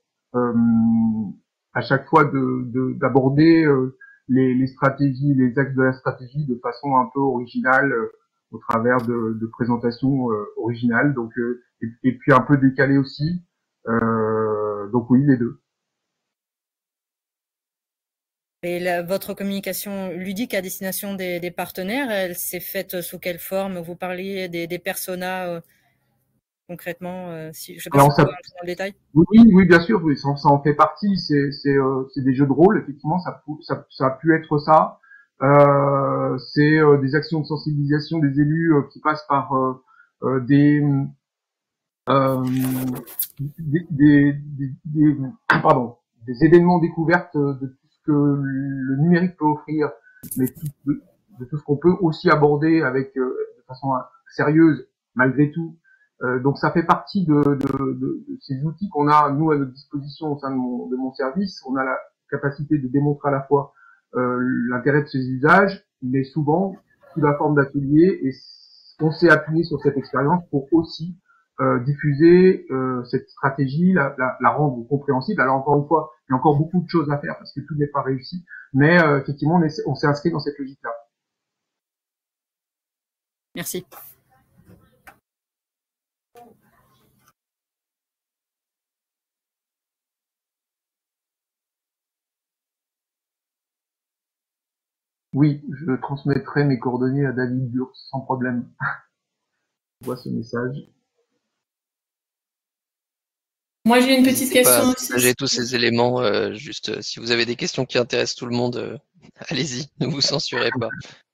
à chaque fois d'aborder les stratégies, les axes de la stratégie de façon un peu originale au travers de présentations originales. Donc et puis un peu décalées aussi. Donc oui, les deux. Et votre communication ludique à destination des partenaires, elle s'est faite sous quelle forme? Vous parliez des personas concrètement, si je sais pas si vous pouvez rentrer dans le détail. Oui, bien sûr, oui, ça en fait partie. C'est des jeux de rôle, effectivement, ça a pu être ça. C'est des actions de sensibilisation des élus qui passent par des événements découvertes de tout ce que le numérique peut offrir, mais de tout ce qu'on peut aussi aborder avec de façon sérieuse malgré tout. Donc ça fait partie de ces outils qu'on a nous à notre disposition au sein de mon service. On a la capacité de démontrer à la fois l'intérêt de ces usages, mais souvent sous la forme d'ateliers, et on s'est appuyé sur cette expérience pour aussi diffuser cette stratégie, la rendre compréhensible. Alors encore une fois, il y a encore beaucoup de choses à faire parce que tout n'est pas réussi, mais effectivement on s'est inscrit dans cette logique-là. Merci. Oui, je transmettrai mes coordonnées à David Burs sans problème. Je vois ce message. Moi, j'ai une petite question aussi. J'ai tous ces éléments. Juste, si vous avez des questions qui intéressent tout le monde, allez-y, ne vous censurez pas.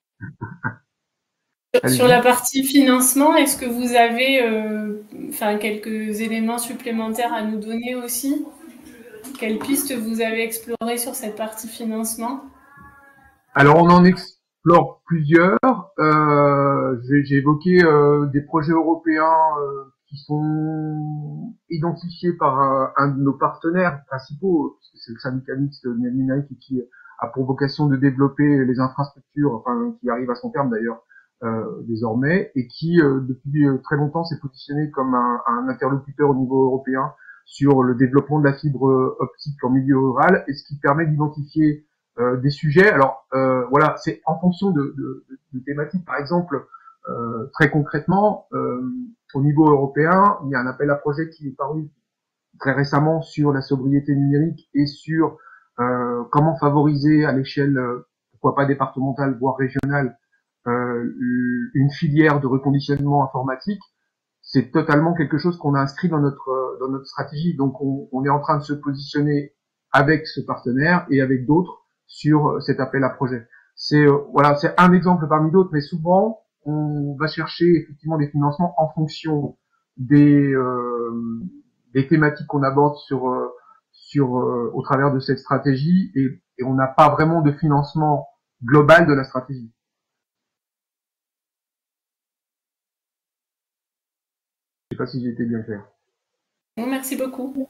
Sur la partie financement, est-ce que vous avez quelques éléments supplémentaires à nous donner aussi? Quelles pistes vous avez explorées sur cette partie financement? Alors, on en explore plusieurs. J'ai évoqué des projets européens qui sont identifiés par un de nos partenaires principaux, c'est le syndicat mixte numérique qui a pour vocation de développer les infrastructures, qui arrive à son terme d'ailleurs désormais, et qui depuis très longtemps s'est positionné comme un interlocuteur au niveau européen sur le développement de la fibre optique en milieu rural, et ce qui permet d'identifier des sujets. Alors voilà, c'est en fonction de thématiques. Par exemple, très concrètement, au niveau européen, il y a un appel à projet qui est paru très récemment sur la sobriété numérique et sur comment favoriser à l'échelle, pourquoi pas départementale, voire régionale, une filière de reconditionnement informatique. C'est totalement quelque chose qu'on a inscrit dans notre stratégie. Donc on est en train de se positionner avec ce partenaire et avec d'autres sur cet appel à projet. C'est c'est un exemple parmi d'autres, mais souvent on va chercher effectivement des financements en fonction des thématiques qu'on aborde au travers de cette stratégie, et on n'a pas vraiment de financement global de la stratégie. Je sais pas si j'ai été bien clair. Merci beaucoup.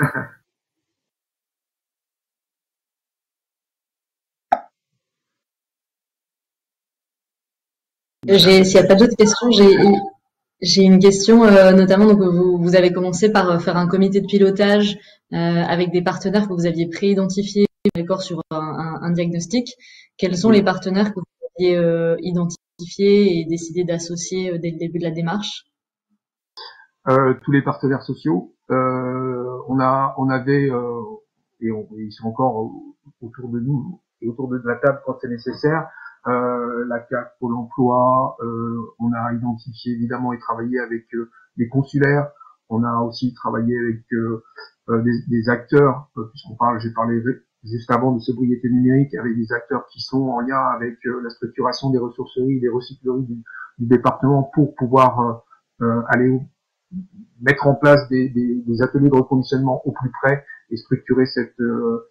S'il n'y a pas d'autres questions, j'ai une question, notamment, donc vous avez commencé par faire un comité de pilotage avec des partenaires que vous aviez préidentifiés, d'accord, sur un diagnostic. Quels sont les partenaires que vous aviez identifiés et décidé d'associer dès le début de la démarche? Tous les partenaires sociaux. On avait et ils sont encore autour de nous et autour de la table quand c'est nécessaire. La CAF, Pôle emploi, on a identifié évidemment et travaillé avec les consulaires. On a aussi travaillé avec des acteurs, puisqu'on parle, j'ai parlé juste avant de sobriété numérique, avec des acteurs qui sont en lien avec la structuration des ressourceries, des recycleries du département pour pouvoir aller mettre en place des ateliers de reconditionnement au plus près et structurer cette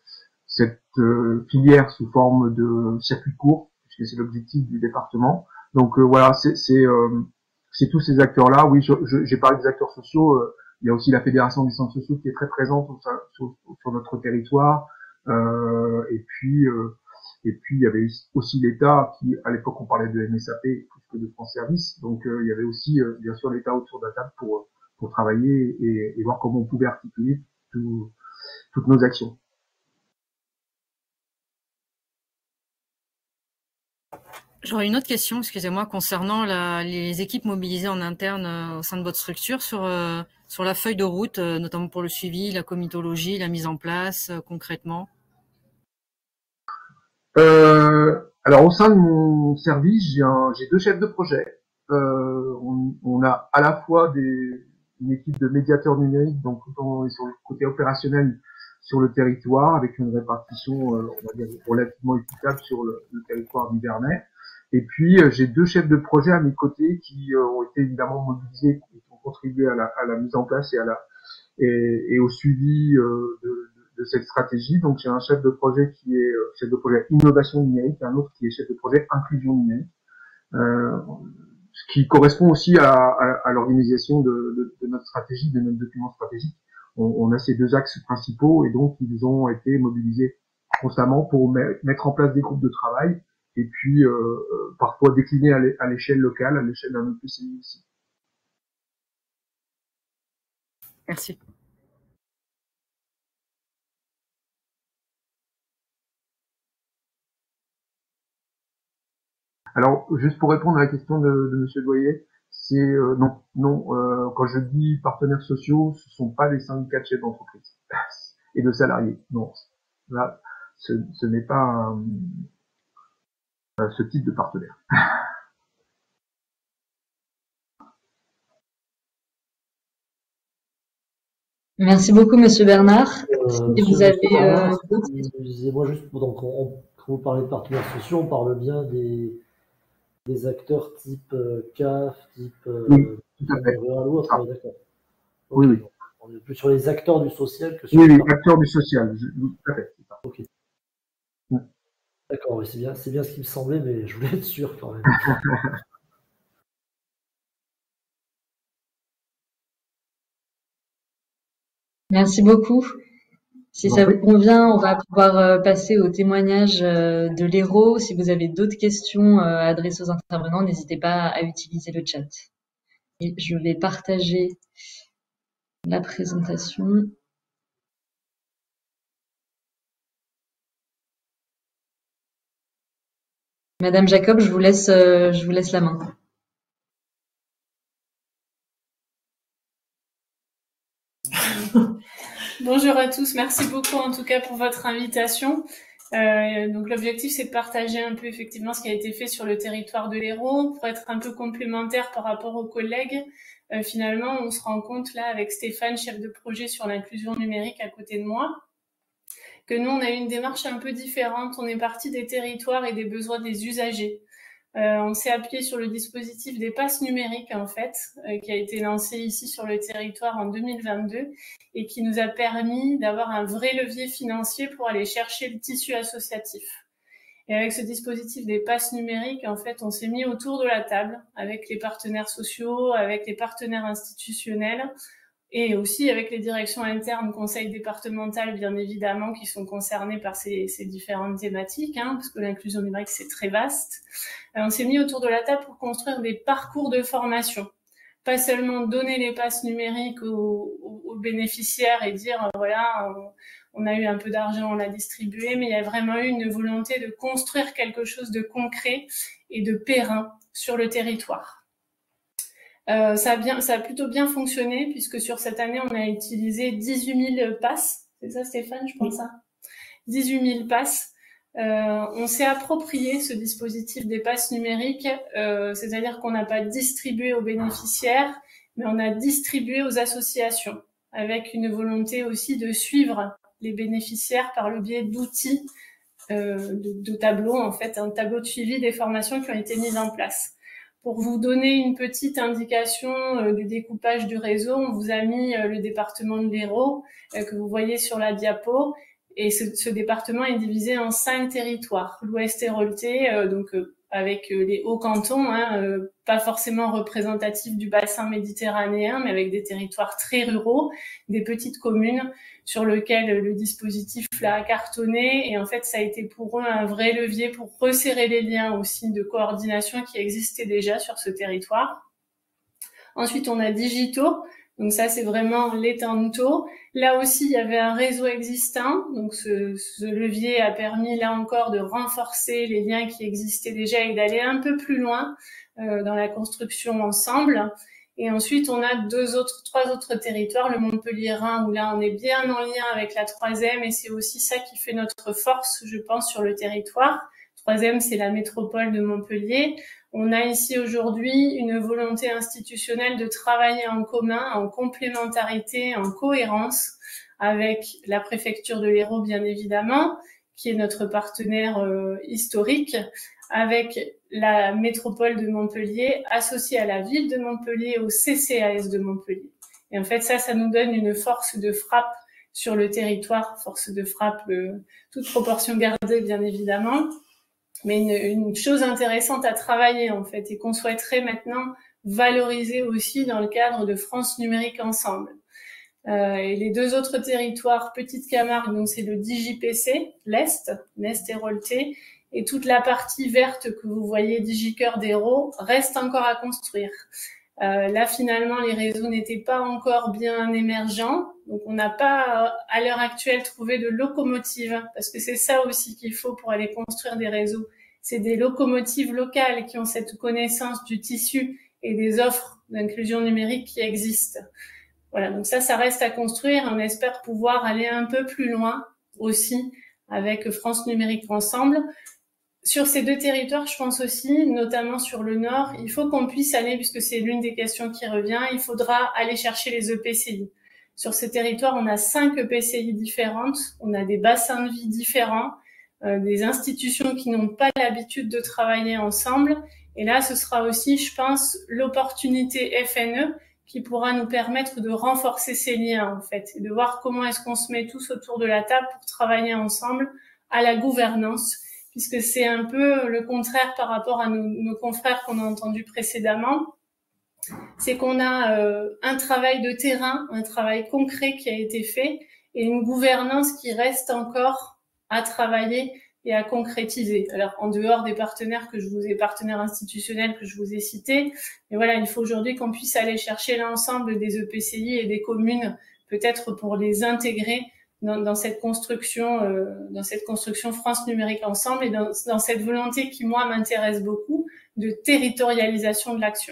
filière sous forme de circuit court, puisque c'est l'objectif du département. Donc voilà, c'est tous ces acteurs-là. Oui, j'ai parlé des acteurs sociaux. Il y a aussi la Fédération des centres sociaux qui est très présente sur notre territoire. Et puis il y avait aussi l'État qui, à l'époque, on parlait de MSAP plus que de France Service. Donc il y avait aussi bien sûr l'État autour de la table pour travailler et voir comment on pouvait articuler toutes nos actions. J'aurais une autre question, excusez-moi, concernant les équipes mobilisées en interne au sein de votre structure sur la feuille de route, notamment pour le suivi, la comitologie, la mise en place concrètement. Alors au sein de mon service, j'ai 2 chefs de projet. On a à la fois une équipe de médiateurs numériques, donc on est sur le côté opérationnel sur le territoire, avec une répartition, on va dire, relativement équitable sur le territoire nivernais. Et puis j'ai 2 chefs de projet à mes côtés qui ont été évidemment mobilisés, qui ont contribué à la mise en place et au suivi de cette stratégie. Donc j'ai un chef de projet qui est chef de projet innovation numérique, et un autre qui est chef de projet inclusion numérique, ce qui correspond aussi à l'organisation de notre stratégie, de notre document stratégique. On a ces 2 axes principaux et donc ils ont été mobilisés constamment pour mettre en place des groupes de travail et puis parfois décliner à l'échelle locale, à l'échelle d'un EPCI ici. Merci. Alors, juste pour répondre à la question de Monsieur Doyer, c'est non. Quand je dis partenaires sociaux, ce sont pas des syndicats de chefs d'entreprise et de salariés. Non, là, ce n'est pas ce type de partenaire. Merci beaucoup, Monsieur Bernard. Si vous avez excusez-moi juste, donc quand vous parlez de partenaires sociaux, on parle bien des acteurs type CAF, type Rural ou autre, d'accord. Okay. Oui. On est plus sur les acteurs du social que sur les acteurs du social, tout à fait. Ok. D'accord, oui, c'est bien ce qui me semblait, mais je voulais être sûr quand même. Merci beaucoup. Si ça vous convient, on va pouvoir passer au témoignage de l'héros. Si vous avez d'autres questions à adresser aux intervenants, n'hésitez pas à utiliser le chat. Et je vais partager la présentation. Madame Jacob, je vous laisse la main. Bonjour à tous, merci beaucoup en tout cas pour votre invitation. Donc l'objectif c'est de partager un peu effectivement ce qui a été fait sur le territoire de l'Hérault pour être un peu complémentaire par rapport aux collègues. Finalement, on se rend compte là avec Stéphane, chef de projet sur l'inclusion numérique à côté de moi, que nous on a eu une démarche un peu différente. On est parti des territoires et des besoins des usagers. On s'est appuyé sur le dispositif des passes numériques en fait, qui a été lancé ici sur le territoire en 2022 et qui nous a permis d'avoir un vrai levier financier pour aller chercher le tissu associatif. Et avec ce dispositif des passes numériques, en fait, on s'est mis autour de la table avec les partenaires sociaux, avec les partenaires institutionnels et aussi avec les directions internes, conseil départemental, bien évidemment, qui sont concernés par ces différentes thématiques, parce que l'inclusion numérique, c'est très vaste. On s'est mis autour de la table pour construire des parcours de formation. Pas seulement donner les passes numériques aux bénéficiaires et dire, voilà, on a eu un peu d'argent, on l'a distribué, mais il y a vraiment eu une volonté de construire quelque chose de concret et de périn sur le territoire. Ça a plutôt bien fonctionné puisque sur cette année, on a utilisé 18 000 passes. C'est ça, Stéphane, je pense, hein 18 000 passes. On s'est approprié ce dispositif des passes numériques, c'est-à-dire qu'on n'a pas distribué aux bénéficiaires, mais on a distribué aux associations, avec une volonté aussi de suivre les bénéficiaires par le biais d'outils, de tableaux, en fait, un tableau de suivi des formations qui ont été mises en place. Pour vous donner une petite indication du découpage du réseau, on vous a mis le département de l'Hérault que vous voyez sur la diapo. Et ce département est divisé en 5 territoires. L'Ouest héroltais, avec les hauts cantons, pas forcément représentatifs du bassin méditerranéen, mais avec des territoires très ruraux, des petites communes sur lesquelles le dispositif l'a cartonné. Et en fait, ça a été pour eux un vrai levier pour resserrer les liens aussi de coordination qui existaient déjà sur ce territoire. Ensuite, on a Digito. Donc ça, c'est vraiment les Tanto. Là aussi, il y avait un réseau existant. Donc ce levier a permis, là encore, de renforcer les liens qui existaient déjà et d'aller un peu plus loin dans la construction ensemble. Et ensuite, on a trois autres territoires, le Montpellier-Rhin, où là, on est bien en lien avec la 3e, et c'est aussi ça qui fait notre force, je pense, sur le territoire. 3e, c'est la métropole de Montpellier. On a ici aujourd'hui une volonté institutionnelle de travailler en commun, en complémentarité, en cohérence avec la préfecture de l'Hérault, bien évidemment, qui est notre partenaire historique, avec la métropole de Montpellier, associée à la ville de Montpellier, au CCAS de Montpellier. Et en fait, ça nous donne une force de frappe sur le territoire, force de frappe, toute proportion gardée, bien évidemment, mais une chose intéressante à travailler, en fait, et qu'on souhaiterait maintenant valoriser aussi dans le cadre de France Numérique Ensemble. Et les 2 autres territoires, Petite Camargue, donc c'est le DigiPC, l'Est héroltais, et toute la partie verte que vous voyez, DigiCœur d'Hérault, reste encore à construire. Là, finalement, les réseaux n'étaient pas encore bien émergents, donc on n'a pas, à l'heure actuelle, trouvé de locomotive, parce que c'est ça aussi qu'il faut pour aller construire des réseaux. C'est des locomotives locales qui ont cette connaissance du tissu et des offres d'inclusion numérique qui existent. Voilà, donc ça reste à construire. On espère pouvoir aller un peu plus loin aussi avec France Numérique Ensemble. Sur ces 2 territoires, je pense aussi, notamment sur le Nord, il faut qu'on puisse aller, puisque c'est l'une des questions qui revient, il faudra aller chercher les EPCI. Sur ces territoires, on a 5 EPCI différentes, on a des bassins de vie différents, des institutions qui n'ont pas l'habitude de travailler ensemble. Et là, ce sera aussi, je pense, l'opportunité FNE qui pourra nous permettre de renforcer ces liens, en fait, et de voir comment est-ce qu'on se met tous autour de la table pour travailler ensemble à la gouvernance, puisque c'est un peu le contraire par rapport à nos confrères qu'on a entendus précédemment. C'est qu'on a un travail de terrain, un travail concret qui a été fait, et une gouvernance qui reste encore à travailler et à concrétiser. Alors, en dehors des partenaires partenaires institutionnels que je vous ai cités, mais voilà, il faut aujourd'hui qu'on puisse aller chercher l'ensemble des EPCI et des communes, peut-être pour les intégrer dans cette construction France Numérique Ensemble et dans cette volonté qui, moi, m'intéresse beaucoup, de territorialisation de l'action.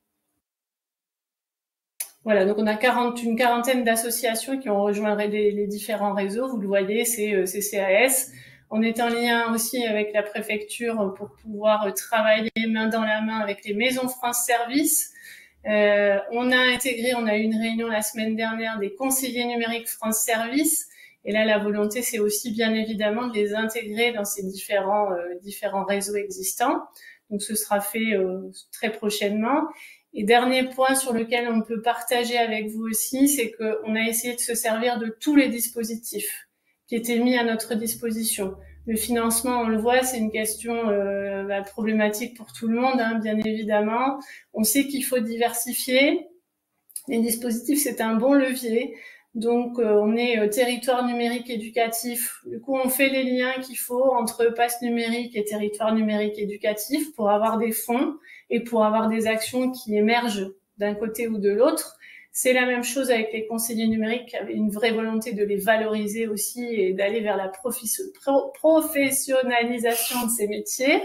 Voilà, donc on a une quarantaine d'associations qui ont rejoint les différents réseaux. Vous le voyez, c'est CCAS. On est en lien aussi avec la préfecture pour pouvoir travailler main dans la main avec les maisons France Service. On a eu une réunion la semaine dernière des conseillers numériques France Service. Et là, la volonté, c'est aussi bien évidemment de les intégrer dans ces différents réseaux existants. Donc, ce sera fait très prochainement. Et dernier point sur lequel on peut partager avec vous aussi, c'est qu'on a essayé de se servir de tous les dispositifs qui étaient mis à notre disposition. Le financement, on le voit, c'est une question problématique pour tout le monde, bien évidemment. On sait qu'il faut diversifier. Les dispositifs, c'est un bon levier. Donc, on est territoire numérique éducatif. Du coup, on fait les liens qu'il faut entre pass numérique et territoire numérique éducatif pour avoir des fonds et pour avoir des actions qui émergent d'un côté ou de l'autre. C'est la même chose avec les conseillers numériques qui avaient une vraie volonté de les valoriser aussi et d'aller vers la professionnalisation de ces métiers.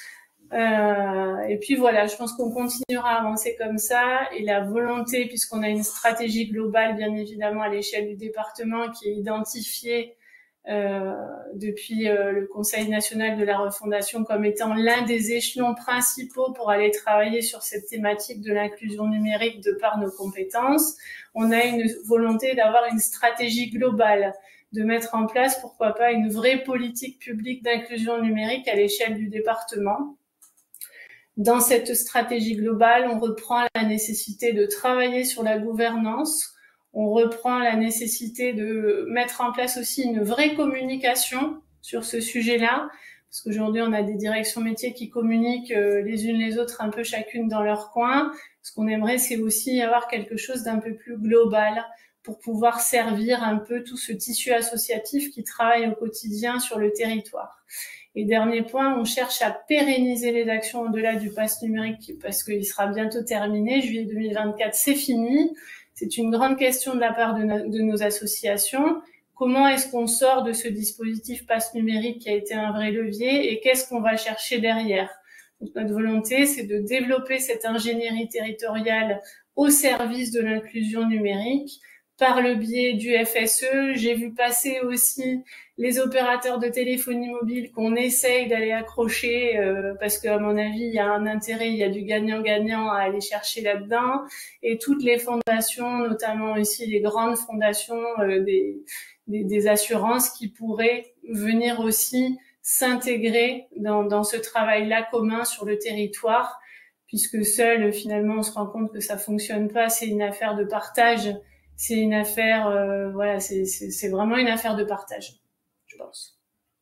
Et puis voilà, je pense qu'on continuera à avancer comme ça et la volonté, puisqu'on a une stratégie globale bien évidemment à l'échelle du département qui est identifiée depuis le Conseil national de la refondation comme étant l'un des échelons principaux pour aller travailler sur cette thématique de l'inclusion numérique de par nos compétences. On a une volonté d'avoir une stratégie globale de mettre en place, pourquoi pas, une vraie politique publique d'inclusion numérique à l'échelle du département. Dans cette stratégie globale, on reprend la nécessité de travailler sur la gouvernance, on reprend la nécessité de mettre en place aussi une vraie communication sur ce sujet-là, parce qu'aujourd'hui, on a des directions métiers qui communiquent les unes les autres un peu chacune dans leur coin. Ce qu'on aimerait, c'est aussi avoir quelque chose d'un peu plus global pour pouvoir servir un peu tout ce tissu associatif qui travaille au quotidien sur le territoire. Et dernier point, on cherche à pérenniser les actions au-delà du pass numérique parce qu'il sera bientôt terminé. Juillet 2024, c'est fini. C'est une grande question de la part de nos associations. Comment est-ce qu'on sort de ce dispositif pass numérique qui a été un vrai levier et qu'est-ce qu'on va chercher derrière? Donc, notre volonté, c'est de développer cette ingénierie territoriale au service de l'inclusion numérique par le biais du FSE. J'ai vu passer aussi les opérateurs de téléphonie mobile qu'on essaye d'aller accrocher parce qu'à mon avis, il y a un intérêt, il y a du gagnant-gagnant à aller chercher là-dedans. Et toutes les fondations, notamment aussi les grandes fondations des assurances qui pourraient venir aussi s'intégrer dans ce travail-là commun sur le territoire, puisque seul, finalement, on se rend compte que ça fonctionne pas. C'est une affaire de partage. C'est une affaire, voilà, c'est vraiment une affaire de partage, je pense.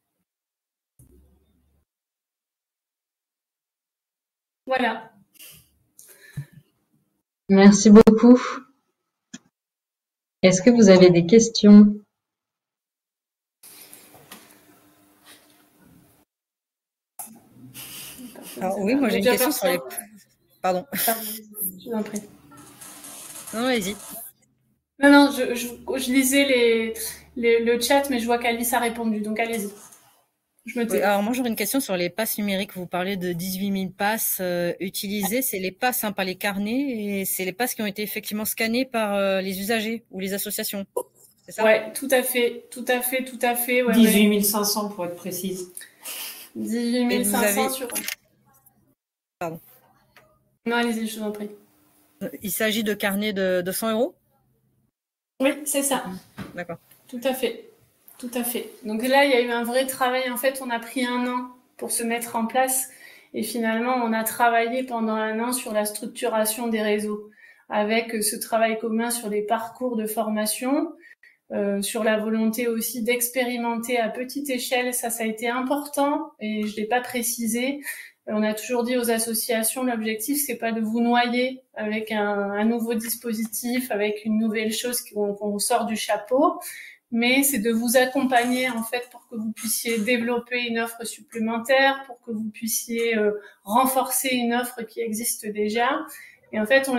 Voilà. Merci beaucoup. Est-ce que vous avez des questions? Alors, oui, moi j'ai une question sur les... Pardon. Je vous en prie. Non, allez-y. Non, je lisais le chat, mais je vois qu'Alice a répondu, donc allez-y. Je me tais. Oui, alors moi j'aurais une question sur les passes numériques. Vous parlez de 18 000 passes utilisées. C'est les passes, hein, pas les carnets, et c'est les passes qui ont été effectivement scannés par les usagers ou les associations. C'est ça? Ouais, tout à fait. Ouais, 18 500 pour être précise. 18 500 sur... Pardon. Non, allez-y, je vous en prie. Il s'agit de carnets de 100 €? Oui, c'est ça. D'accord. Tout à fait. Donc là, il y a eu un vrai travail. En fait, on a pris 1 an pour se mettre en place. Et finalement, on a travaillé pendant 1 an sur la structuration des réseaux, avec ce travail commun sur les parcours de formation, sur la volonté aussi d'expérimenter à petite échelle. Ça a été important et je l'ai pas précisé. On a toujours dit aux associations, l'objectif, c'est pas de vous noyer avec un nouveau dispositif, avec une nouvelle chose qu'on sort du chapeau, mais c'est de vous accompagner, en fait, pour que vous puissiez développer une offre supplémentaire, pour que vous puissiez renforcer une offre qui existe déjà. Et en fait,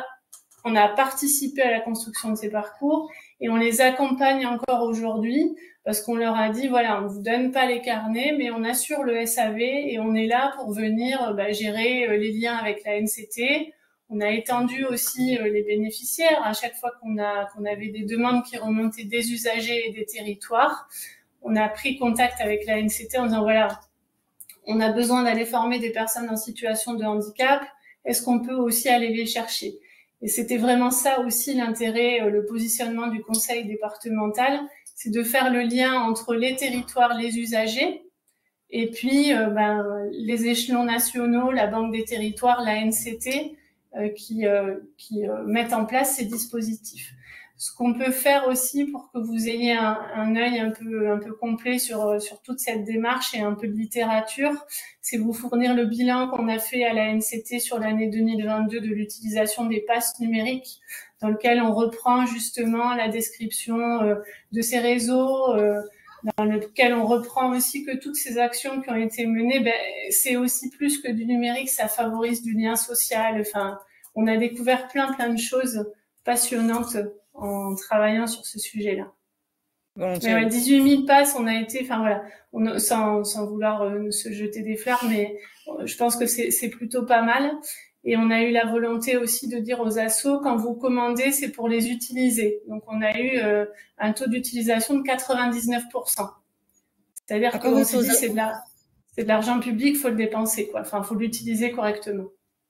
on a participé à la construction de ces parcours et on les accompagne encore aujourd'hui parce qu'on leur a dit, voilà, on vous donne pas les carnets, mais on assure le SAV et on est là pour venir gérer les liens avec la NCT. On a étendu aussi les bénéficiaires à chaque fois qu'on avait des demandes qui remontaient des usagers et des territoires. On a pris contact avec la NCT en disant, voilà, on a besoin d'aller former des personnes en situation de handicap. Est-ce qu'on peut aussi aller les chercher? Et c'était vraiment ça aussi l'intérêt, le positionnement du conseil départemental, c'est de faire le lien entre les territoires, les usagers, et puis les échelons nationaux, la Banque des territoires, la NCT, qui mettent en place ces dispositifs. Ce qu'on peut faire aussi pour que vous ayez un œil un peu complet sur toute cette démarche et un peu de littérature, c'est vous fournir le bilan qu'on a fait à la NCT sur l'année 2022 de l'utilisation des passes numériques, dans lequel on reprend justement la description de ces réseaux, dans lequel on reprend aussi que toutes ces actions qui ont été menées, c'est aussi plus que du numérique, ça favorise du lien social. Enfin, on a découvert plein de choses passionnantes en travaillant sur ce sujet-là. Bon, mais ouais, 18 000 passes, on a été, enfin voilà, sans vouloir se jeter des fleurs, mais je pense que c'est plutôt pas mal. Et on a eu la volonté aussi de dire aux assos, quand vous commandez, c'est pour les utiliser. Donc on a eu un taux d'utilisation de 99%. C'est-à-dire qu'on se dit c'est de l'argent public, faut le dépenser, quoi. Enfin, faut l'utiliser correctement.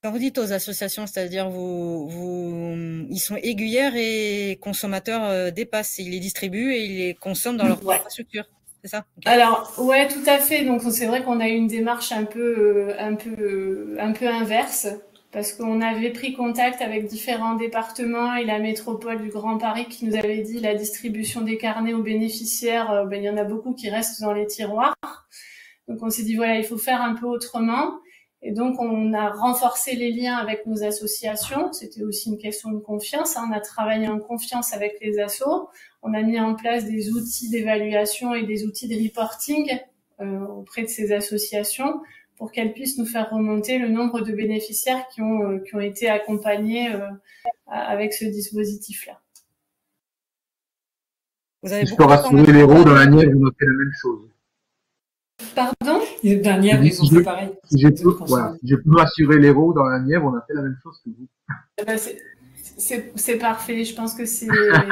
Quand vous dites aux associations, c'est-à-dire ils sont aiguilleurs et consommateurs des passes. Ils les distribuent et ils les consomment dans leur infrastructure. C'est ça? Okay. Alors, ouais, tout à fait. Donc, c'est vrai qu'on a eu une démarche un peu inverse, parce qu'on avait pris contact avec différents départements et la métropole du Grand Paris qui nous avait dit la distribution des carnets aux bénéficiaires, il y en a beaucoup qui restent dans les tiroirs. Donc, on s'est dit, voilà, il faut faire un peu autrement. Et donc, on a renforcé les liens avec nos associations. C'était aussi une question de confiance. On a travaillé en confiance avec les assos. On a mis en place des outils d'évaluation et des outils de reporting auprès de ces associations pour qu'elles puissent nous faire remonter le nombre de bénéficiaires qui ont été accompagnés avec ce dispositif-là. Vous avez beaucoup rassurer l'Hérault, dans la Nièvre, on a fait la même chose. Pardon? Dans la Nièvre, ils ont fait pareil. Si j'ai pu rassurer l'Hérault, dans la Nièvre, on a fait la même chose que vous. C'est parfait. Je pense que c'est...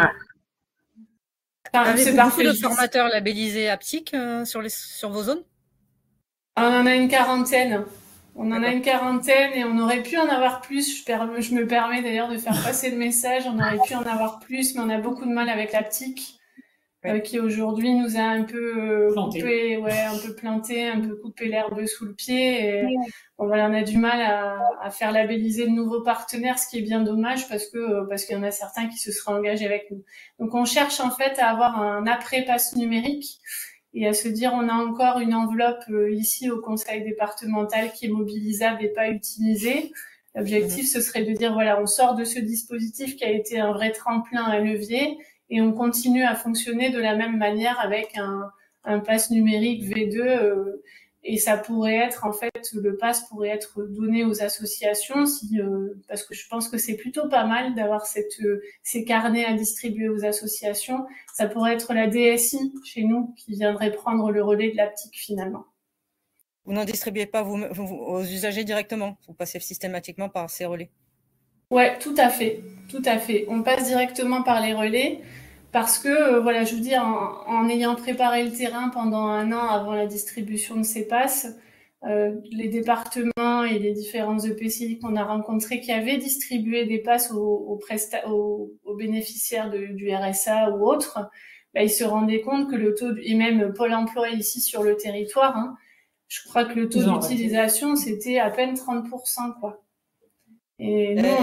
Avez-vous beaucoup de formateurs labellisés haptiques sur vos zones? On en a une quarantaine. On en a une quarantaine et on aurait pu en avoir plus. Je me permets d'ailleurs de faire passer le message. On aurait pu en avoir plus, mais on a beaucoup de mal avec l'haptique. Qui aujourd'hui nous a un peu coupé, un peu planté, un peu coupé l'herbe sous le pied. Et bon, voilà, on a du mal à faire labelliser de nouveaux partenaires, ce qui est bien dommage parce qu'il y en a certains qui se seraient engagés avec nous. Donc on cherche en fait à avoir un après-pass numérique et à se dire on a encore une enveloppe ici au conseil départemental qui est mobilisable et pas utilisée. L'objectif ce serait de dire voilà, on sort de ce dispositif qui a été un vrai tremplin, un levier. Et on continue à fonctionner de la même manière avec un pass numérique V2 et ça pourrait être en fait le pass pourrait être donné aux associations parce que je pense que c'est plutôt pas mal d'avoir ces carnets à distribuer aux associations. Ça pourrait être la DSI chez nous qui viendrait prendre le relais de l'haptique finalement. Vous n'en distribuez pas vous aux usagers directement, vous passez systématiquement par ces relais. Ouais, tout à fait. On passe directement par les relais. Parce que, voilà, je vous dis, en ayant préparé le terrain pendant 1 an avant la distribution de ces passes, les départements et les différents EPCI qu'on a rencontrés qui avaient distribué des passes aux bénéficiaires du RSA ou autres, ils se rendaient compte que le taux, et même Pôle emploi ici sur le territoire, je crois que le taux d'utilisation, c'était à peine 30%, quoi. Et nous,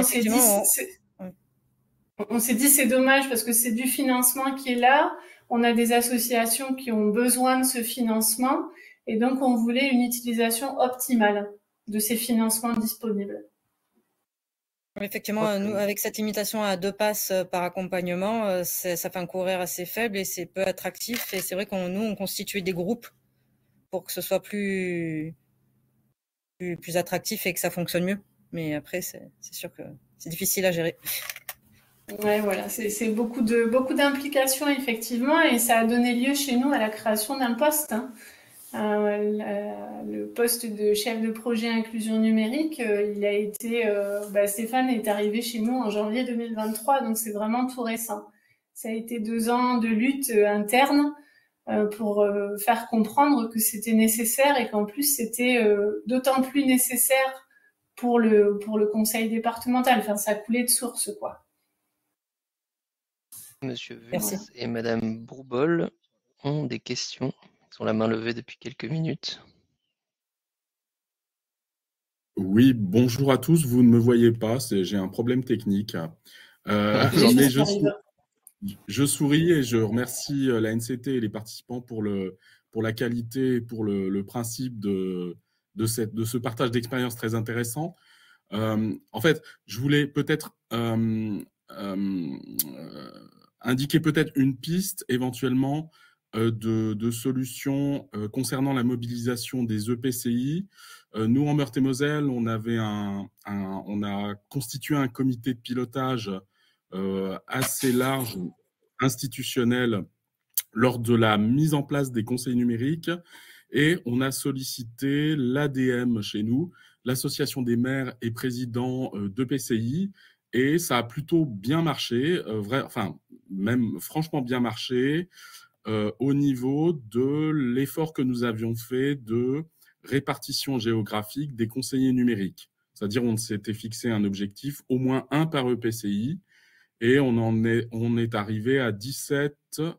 on s'est dit c'est dommage parce que c'est du financement qui est là. On a des associations qui ont besoin de ce financement et donc on voulait une utilisation optimale de ces financements disponibles. Effectivement, nous, avec cette limitation à 2 passes par accompagnement, ça fait un coût horaire assez faible et c'est peu attractif. Et c'est vrai on constituait des groupes pour que ce soit plus attractif et que ça fonctionne mieux. Mais après, c'est sûr que c'est difficile à gérer. Ouais, voilà, c'est beaucoup d'implications effectivement et ça a donné lieu chez nous à la création d'un poste. Le poste de chef de projet inclusion numérique, il a été, Stéphane est arrivé chez nous en janvier 2023, donc c'est vraiment tout récent. Ça a été 2 ans de lutte interne pour faire comprendre que c'était nécessaire et qu'en plus c'était d'autant plus nécessaire pour le vulz départemental. Enfin, ça coulait de source, quoi. Monsieur Vulz et Madame Bourbol ont des questions. Ils ont la main levée depuis quelques minutes. Oui, bonjour à tous. Vous ne me voyez pas, j'ai un problème technique. Mais je souris et je remercie la NCT et les participants pour la qualité et pour le principe de ce partage d'expérience très intéressant. En fait, je voulais peut-être indiquer peut-être une piste éventuellement de solutions concernant la mobilisation des EPCI. Nous, en Meurthe-et-Moselle, on a constitué un comité de pilotage assez large, institutionnel, lors de la mise en place des conseils numériques et on a sollicité l'ADM chez nous, l'Association des maires et présidents d'EPCI, et ça a plutôt bien marché, même franchement bien marché, au niveau de l'effort que nous avions fait de répartition géographique des conseillers numériques. C'est-à-dire on s'était fixé un objectif, au moins un par EPCI, et on est arrivé à 17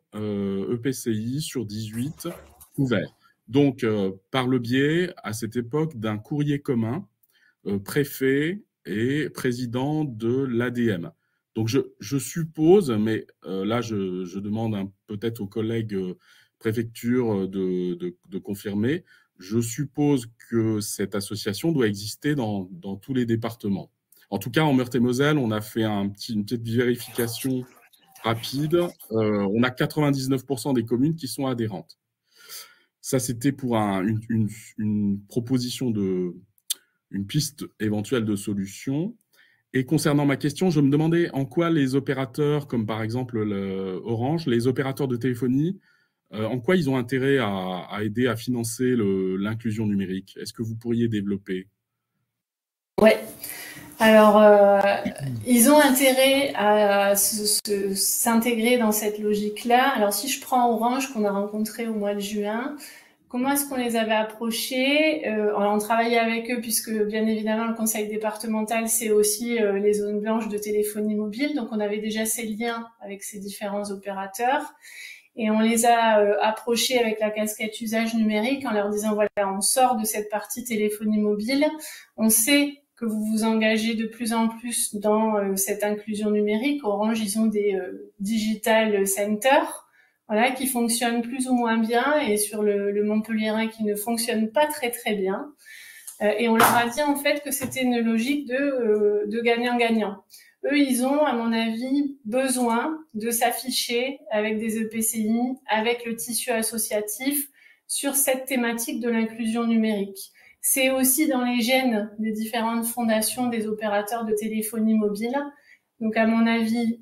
EPCI sur 18 couverts. Donc, par le biais, à cette époque, d'un courrier commun, préfet et président de l'ADM. Donc, je suppose, mais là, je demande peut-être aux collègues préfecture de confirmer, je suppose que cette association doit exister dans tous les départements. En tout cas, en Meurthe-et-Moselle, on a fait une petite vérification rapide. On a 99% des communes qui sont adhérentes. Ça, c'était pour une proposition une piste éventuelle de solution. Et concernant ma question, je me demandais en quoi les opérateurs, comme par exemple Orange, les opérateurs de téléphonie, en quoi ils ont intérêt à aider à financer l'inclusion numérique. Est-ce que vous pourriez développer? Ouais. Alors, ils ont intérêt à s'intégrer dans cette logique-là. Alors, si je prends Orange, qu'on a rencontré au mois de juin, comment est-ce qu'on les avait approchés? On travaillait avec eux puisque, bien évidemment, le conseil départemental, c'est aussi les zones blanches de téléphonie mobile. Donc, on avait déjà ces liens avec ces différents opérateurs. Et on les a approchés avec la casquette usage numérique en leur disant, voilà, on sort de cette partie téléphonie mobile. On sait que vous vous engagez de plus en plus dans cette inclusion numérique. Orange, ils ont des digital centers, voilà, qui fonctionnent plus ou moins bien, et sur le Montpellierin qui ne fonctionne pas très très bien. Et on leur a dit en fait que c'était une logique de gagnant-gagnant. Eux, ils ont, à mon avis, besoin de s'afficher avec des EPCI, avec le tissu associatif, sur cette thématique de l'inclusion numérique. C'est aussi dans les gènes des différentes fondations des opérateurs de téléphonie mobile. Donc, à mon avis,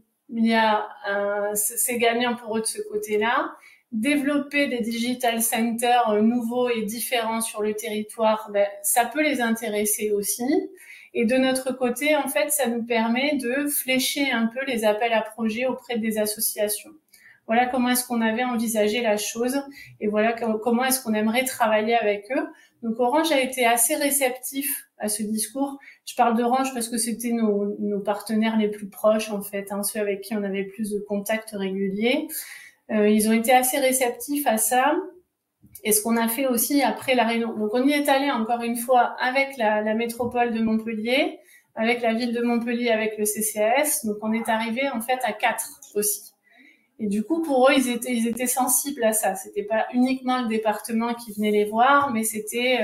c'est gagnant pour eux de ce côté-là. Développer des digital centers nouveaux et différents sur le territoire, ça peut les intéresser aussi. Et de notre côté, en fait, ça nous permet de flécher un peu les appels à projets auprès des associations. Voilà comment est-ce qu'on avait envisagé la chose, et voilà comment est-ce qu'on aimerait travailler avec eux. Donc Orange a été assez réceptif à ce discours. Je parle d'Orange parce que c'était nos partenaires les plus proches, en fait, ceux avec qui on avait plus de contacts réguliers. Ils ont été assez réceptifs à ça. Et ce qu'on a fait aussi après la réunion, donc on y est allé encore une fois avec la métropole de Montpellier, avec la ville de Montpellier, avec le CCAS. Donc on est arrivé en fait à 4 aussi. Et du coup, pour eux, ils étaient sensibles à ça. C'était pas uniquement le département qui venait les voir, mais c'était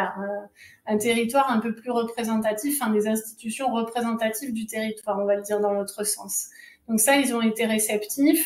un territoire un peu plus représentatif, des institutions représentatives du territoire, on va le dire dans l'autre sens. Donc ça, ils ont été réceptifs,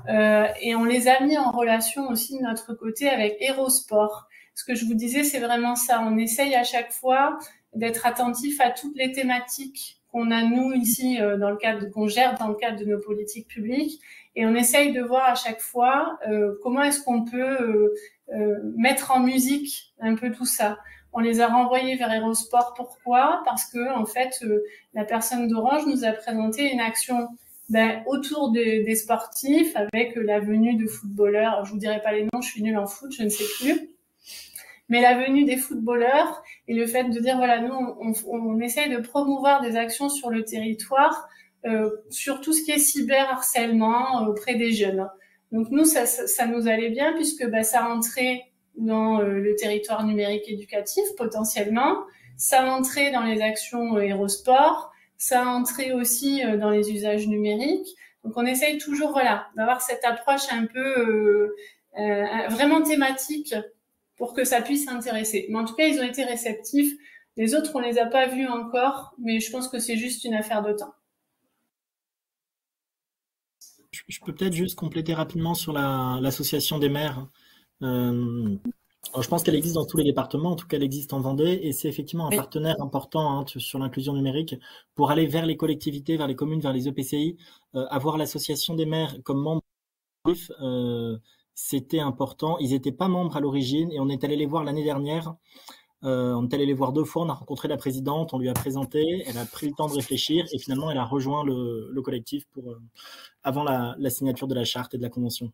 et on les a mis en relation aussi de notre côté avec Hérosport. Ce que je vous disais, c'est vraiment ça. On essaye à chaque fois d'être attentif à toutes les thématiques qu'on a nous ici qu'on gère dans le cadre de nos politiques publiques, et on essaye de voir à chaque fois comment est-ce qu'on peut mettre en musique un peu tout ça. On les a renvoyés vers Hérosport. Pourquoi? Parce que en fait, la personne d'Orange nous a présenté une action autour des sportifs, avec la venue de footballeurs. Alors, je vous dirai pas les noms, je suis nulle en foot, je ne sais plus. Mais la venue des footballeurs et le fait de dire, voilà, nous, on essaye de promouvoir des actions sur le territoire, sur tout ce qui est cyberharcèlement auprès des jeunes. Donc nous, ça nous allait bien, puisque ça rentrait dans le territoire numérique éducatif, potentiellement. Ça rentrait dans les actions Hérosport. Ça entrait aussi dans les usages numériques. Donc, on essaye toujours, d'avoir cette approche un peu vraiment thématique pour que ça puisse intéresser. Mais en tout cas, ils ont été réceptifs. Les autres, on les a pas vus encore, mais je pense que c'est juste une affaire de temps. Je peux peut-être juste compléter rapidement sur l'association des maires. Alors, je pense qu'elle existe dans tous les départements, en tout cas elle existe en Vendée, et c'est effectivement un partenaire important sur l'inclusion numérique pour aller vers les collectivités, vers les communes, vers les EPCI. Avoir l'association des maires comme membre, c'était important. Ils n'étaient pas membres à l'origine, et on est allé les voir l'année dernière. On est allé les voir 2 fois, on a rencontré la présidente, on lui a présenté, elle a pris le temps de réfléchir, et finalement elle a rejoint le collectif avant la signature de la charte et de la convention.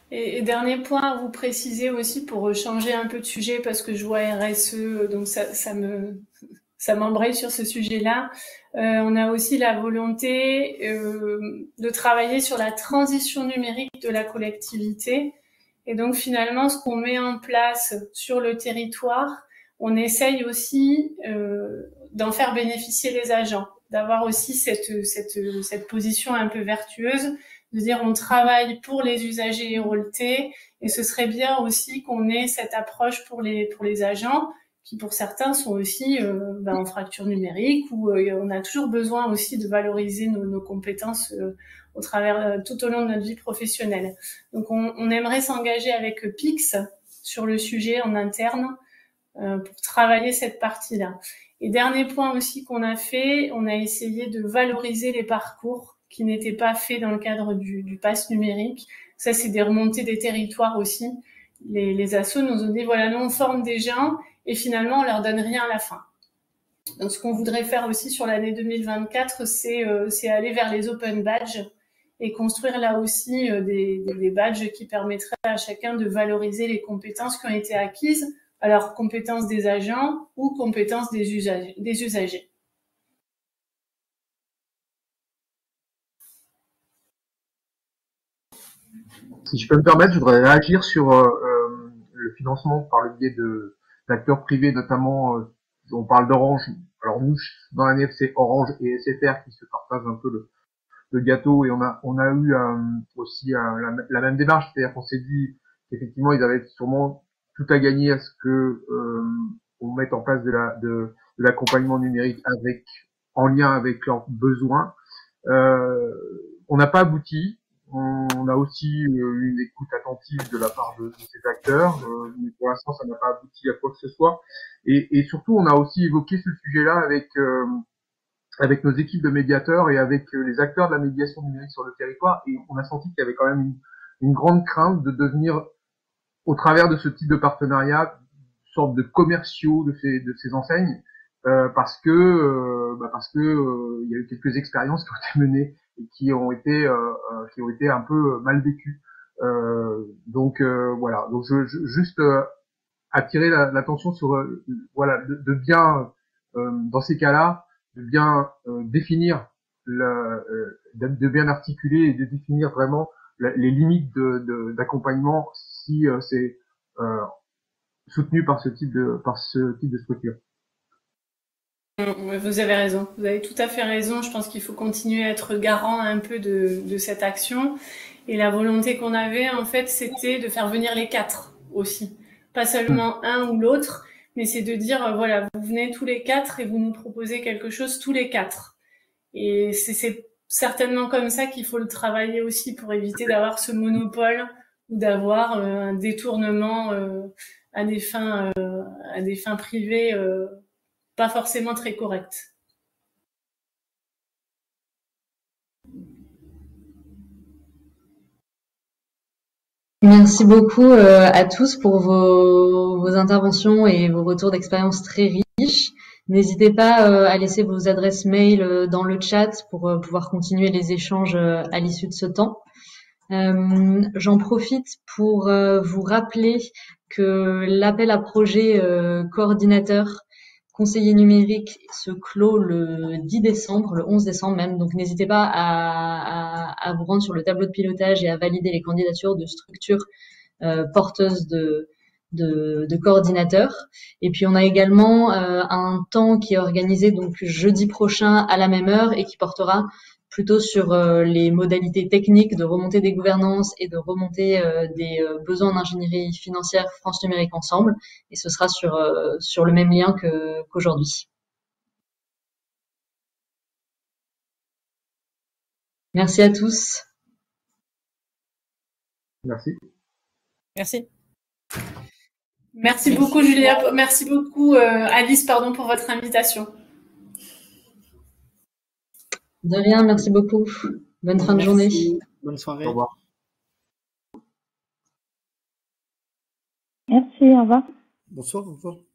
Et dernier point à vous préciser aussi pour changer un peu de sujet parce que je vois RSE, donc ça m'embraye sur ce sujet-là. On a aussi la volonté de travailler sur la transition numérique de la collectivité. Et donc finalement, ce qu'on met en place sur le territoire, on essaye aussi d'en faire bénéficier les agents, d'avoir aussi cette position un peu vertueuse, de dire on travaille pour les usagers héraultais, et ce serait bien aussi qu'on ait cette approche pour les agents, qui pour certains sont aussi en fracture numérique, où on a toujours besoin aussi de valoriser nos compétences au travers tout au long de notre vie professionnelle. Donc on aimerait s'engager avec Pix sur le sujet en interne pour travailler cette partie-là. Et dernier point aussi qu'on a fait, on a essayé de valoriser les parcours qui n'étaient pas faits dans le cadre du pass numérique. Ça, c'est des remontées des territoires aussi. Les assos nous ont dit, voilà, nous on forme des gens et finalement on leur donne rien à la fin. Donc ce qu'on voudrait faire aussi sur l'année 2024, c'est aller vers les open badges et construire là aussi des badges qui permettraient à chacun de valoriser les compétences qui ont été acquises, alors compétences des agents ou compétences des usagers. Si je peux me permettre, je voudrais réagir sur le financement par le biais d'acteurs privés, notamment, on parle d'Orange. Alors nous, dans la nef, c'est Orange et SFR qui se partagent un peu le gâteau, et on a eu aussi la même démarche, c'est-à-dire qu'on s'est dit qu'effectivement ils avaient sûrement tout à gagner à ce que on mette en place de l'accompagnement numérique en lien avec leurs besoins. On n'a pas abouti. On a aussi eu une écoute attentive de la part de ces acteurs, mais pour l'instant ça n'a pas abouti à quoi que ce soit. Et surtout, on a aussi évoqué ce sujet-là avec nos équipes de médiateurs et avec les acteurs de la médiation numérique sur le territoire, et on a senti qu'il y avait quand même une grande crainte de devenir, au travers de ce type de partenariat, une sorte de commerciaux de ces enseignes, parce que il y a eu quelques expériences qui ont été menées et qui ont été un peu mal vécues. Donc voilà. Donc juste attirer l'attention sur voilà, de bien dans ces cas-là, de bien définir de bien articuler et de définir vraiment les limites d'accompagnement si c'est soutenu par ce type de structure. Vous avez raison, vous avez tout à fait raison. Je pense qu'il faut continuer à être garant un peu de cette action. Et la volonté qu'on avait, en fait, c'était de faire venir les quatre aussi. Pas seulement un ou l'autre, mais c'est de dire, voilà, vous venez tous les quatre et vous nous proposez quelque chose tous les quatre. Et c'est certainement comme ça qu'il faut le travailler aussi pour éviter d'avoir ce monopole ou d'avoir un détournement à des fins privées pas forcément très correctes. Merci beaucoup à tous pour vos interventions et vos retours d'expérience très riches. N'hésitez pas à laisser vos adresses mail dans le chat pour pouvoir continuer les échanges à l'issue de ce temps. J'en profite pour vous rappeler que l'appel à projet coordinateur conseiller numérique se clôt le 10 décembre, le 11 décembre même. Donc, n'hésitez pas à vous rendre sur le tableau de pilotage et à valider les candidatures de structures porteuses de coordinateurs. Et puis, on a également un temps qui est organisé donc jeudi prochain à la même heure et qui portera plutôt sur les modalités techniques de remontée des gouvernances et de remontée des besoins en ingénierie financière France Numérique Ensemble. Et ce sera sur le même lien qu'aujourd'hui. Merci à tous. Merci. Merci. Merci beaucoup, Julia. Merci beaucoup, Alice, pour votre invitation. De rien, merci beaucoup. Bonne fin de journée. Bonne soirée. Au revoir. Merci, au revoir. Bonsoir, au revoir.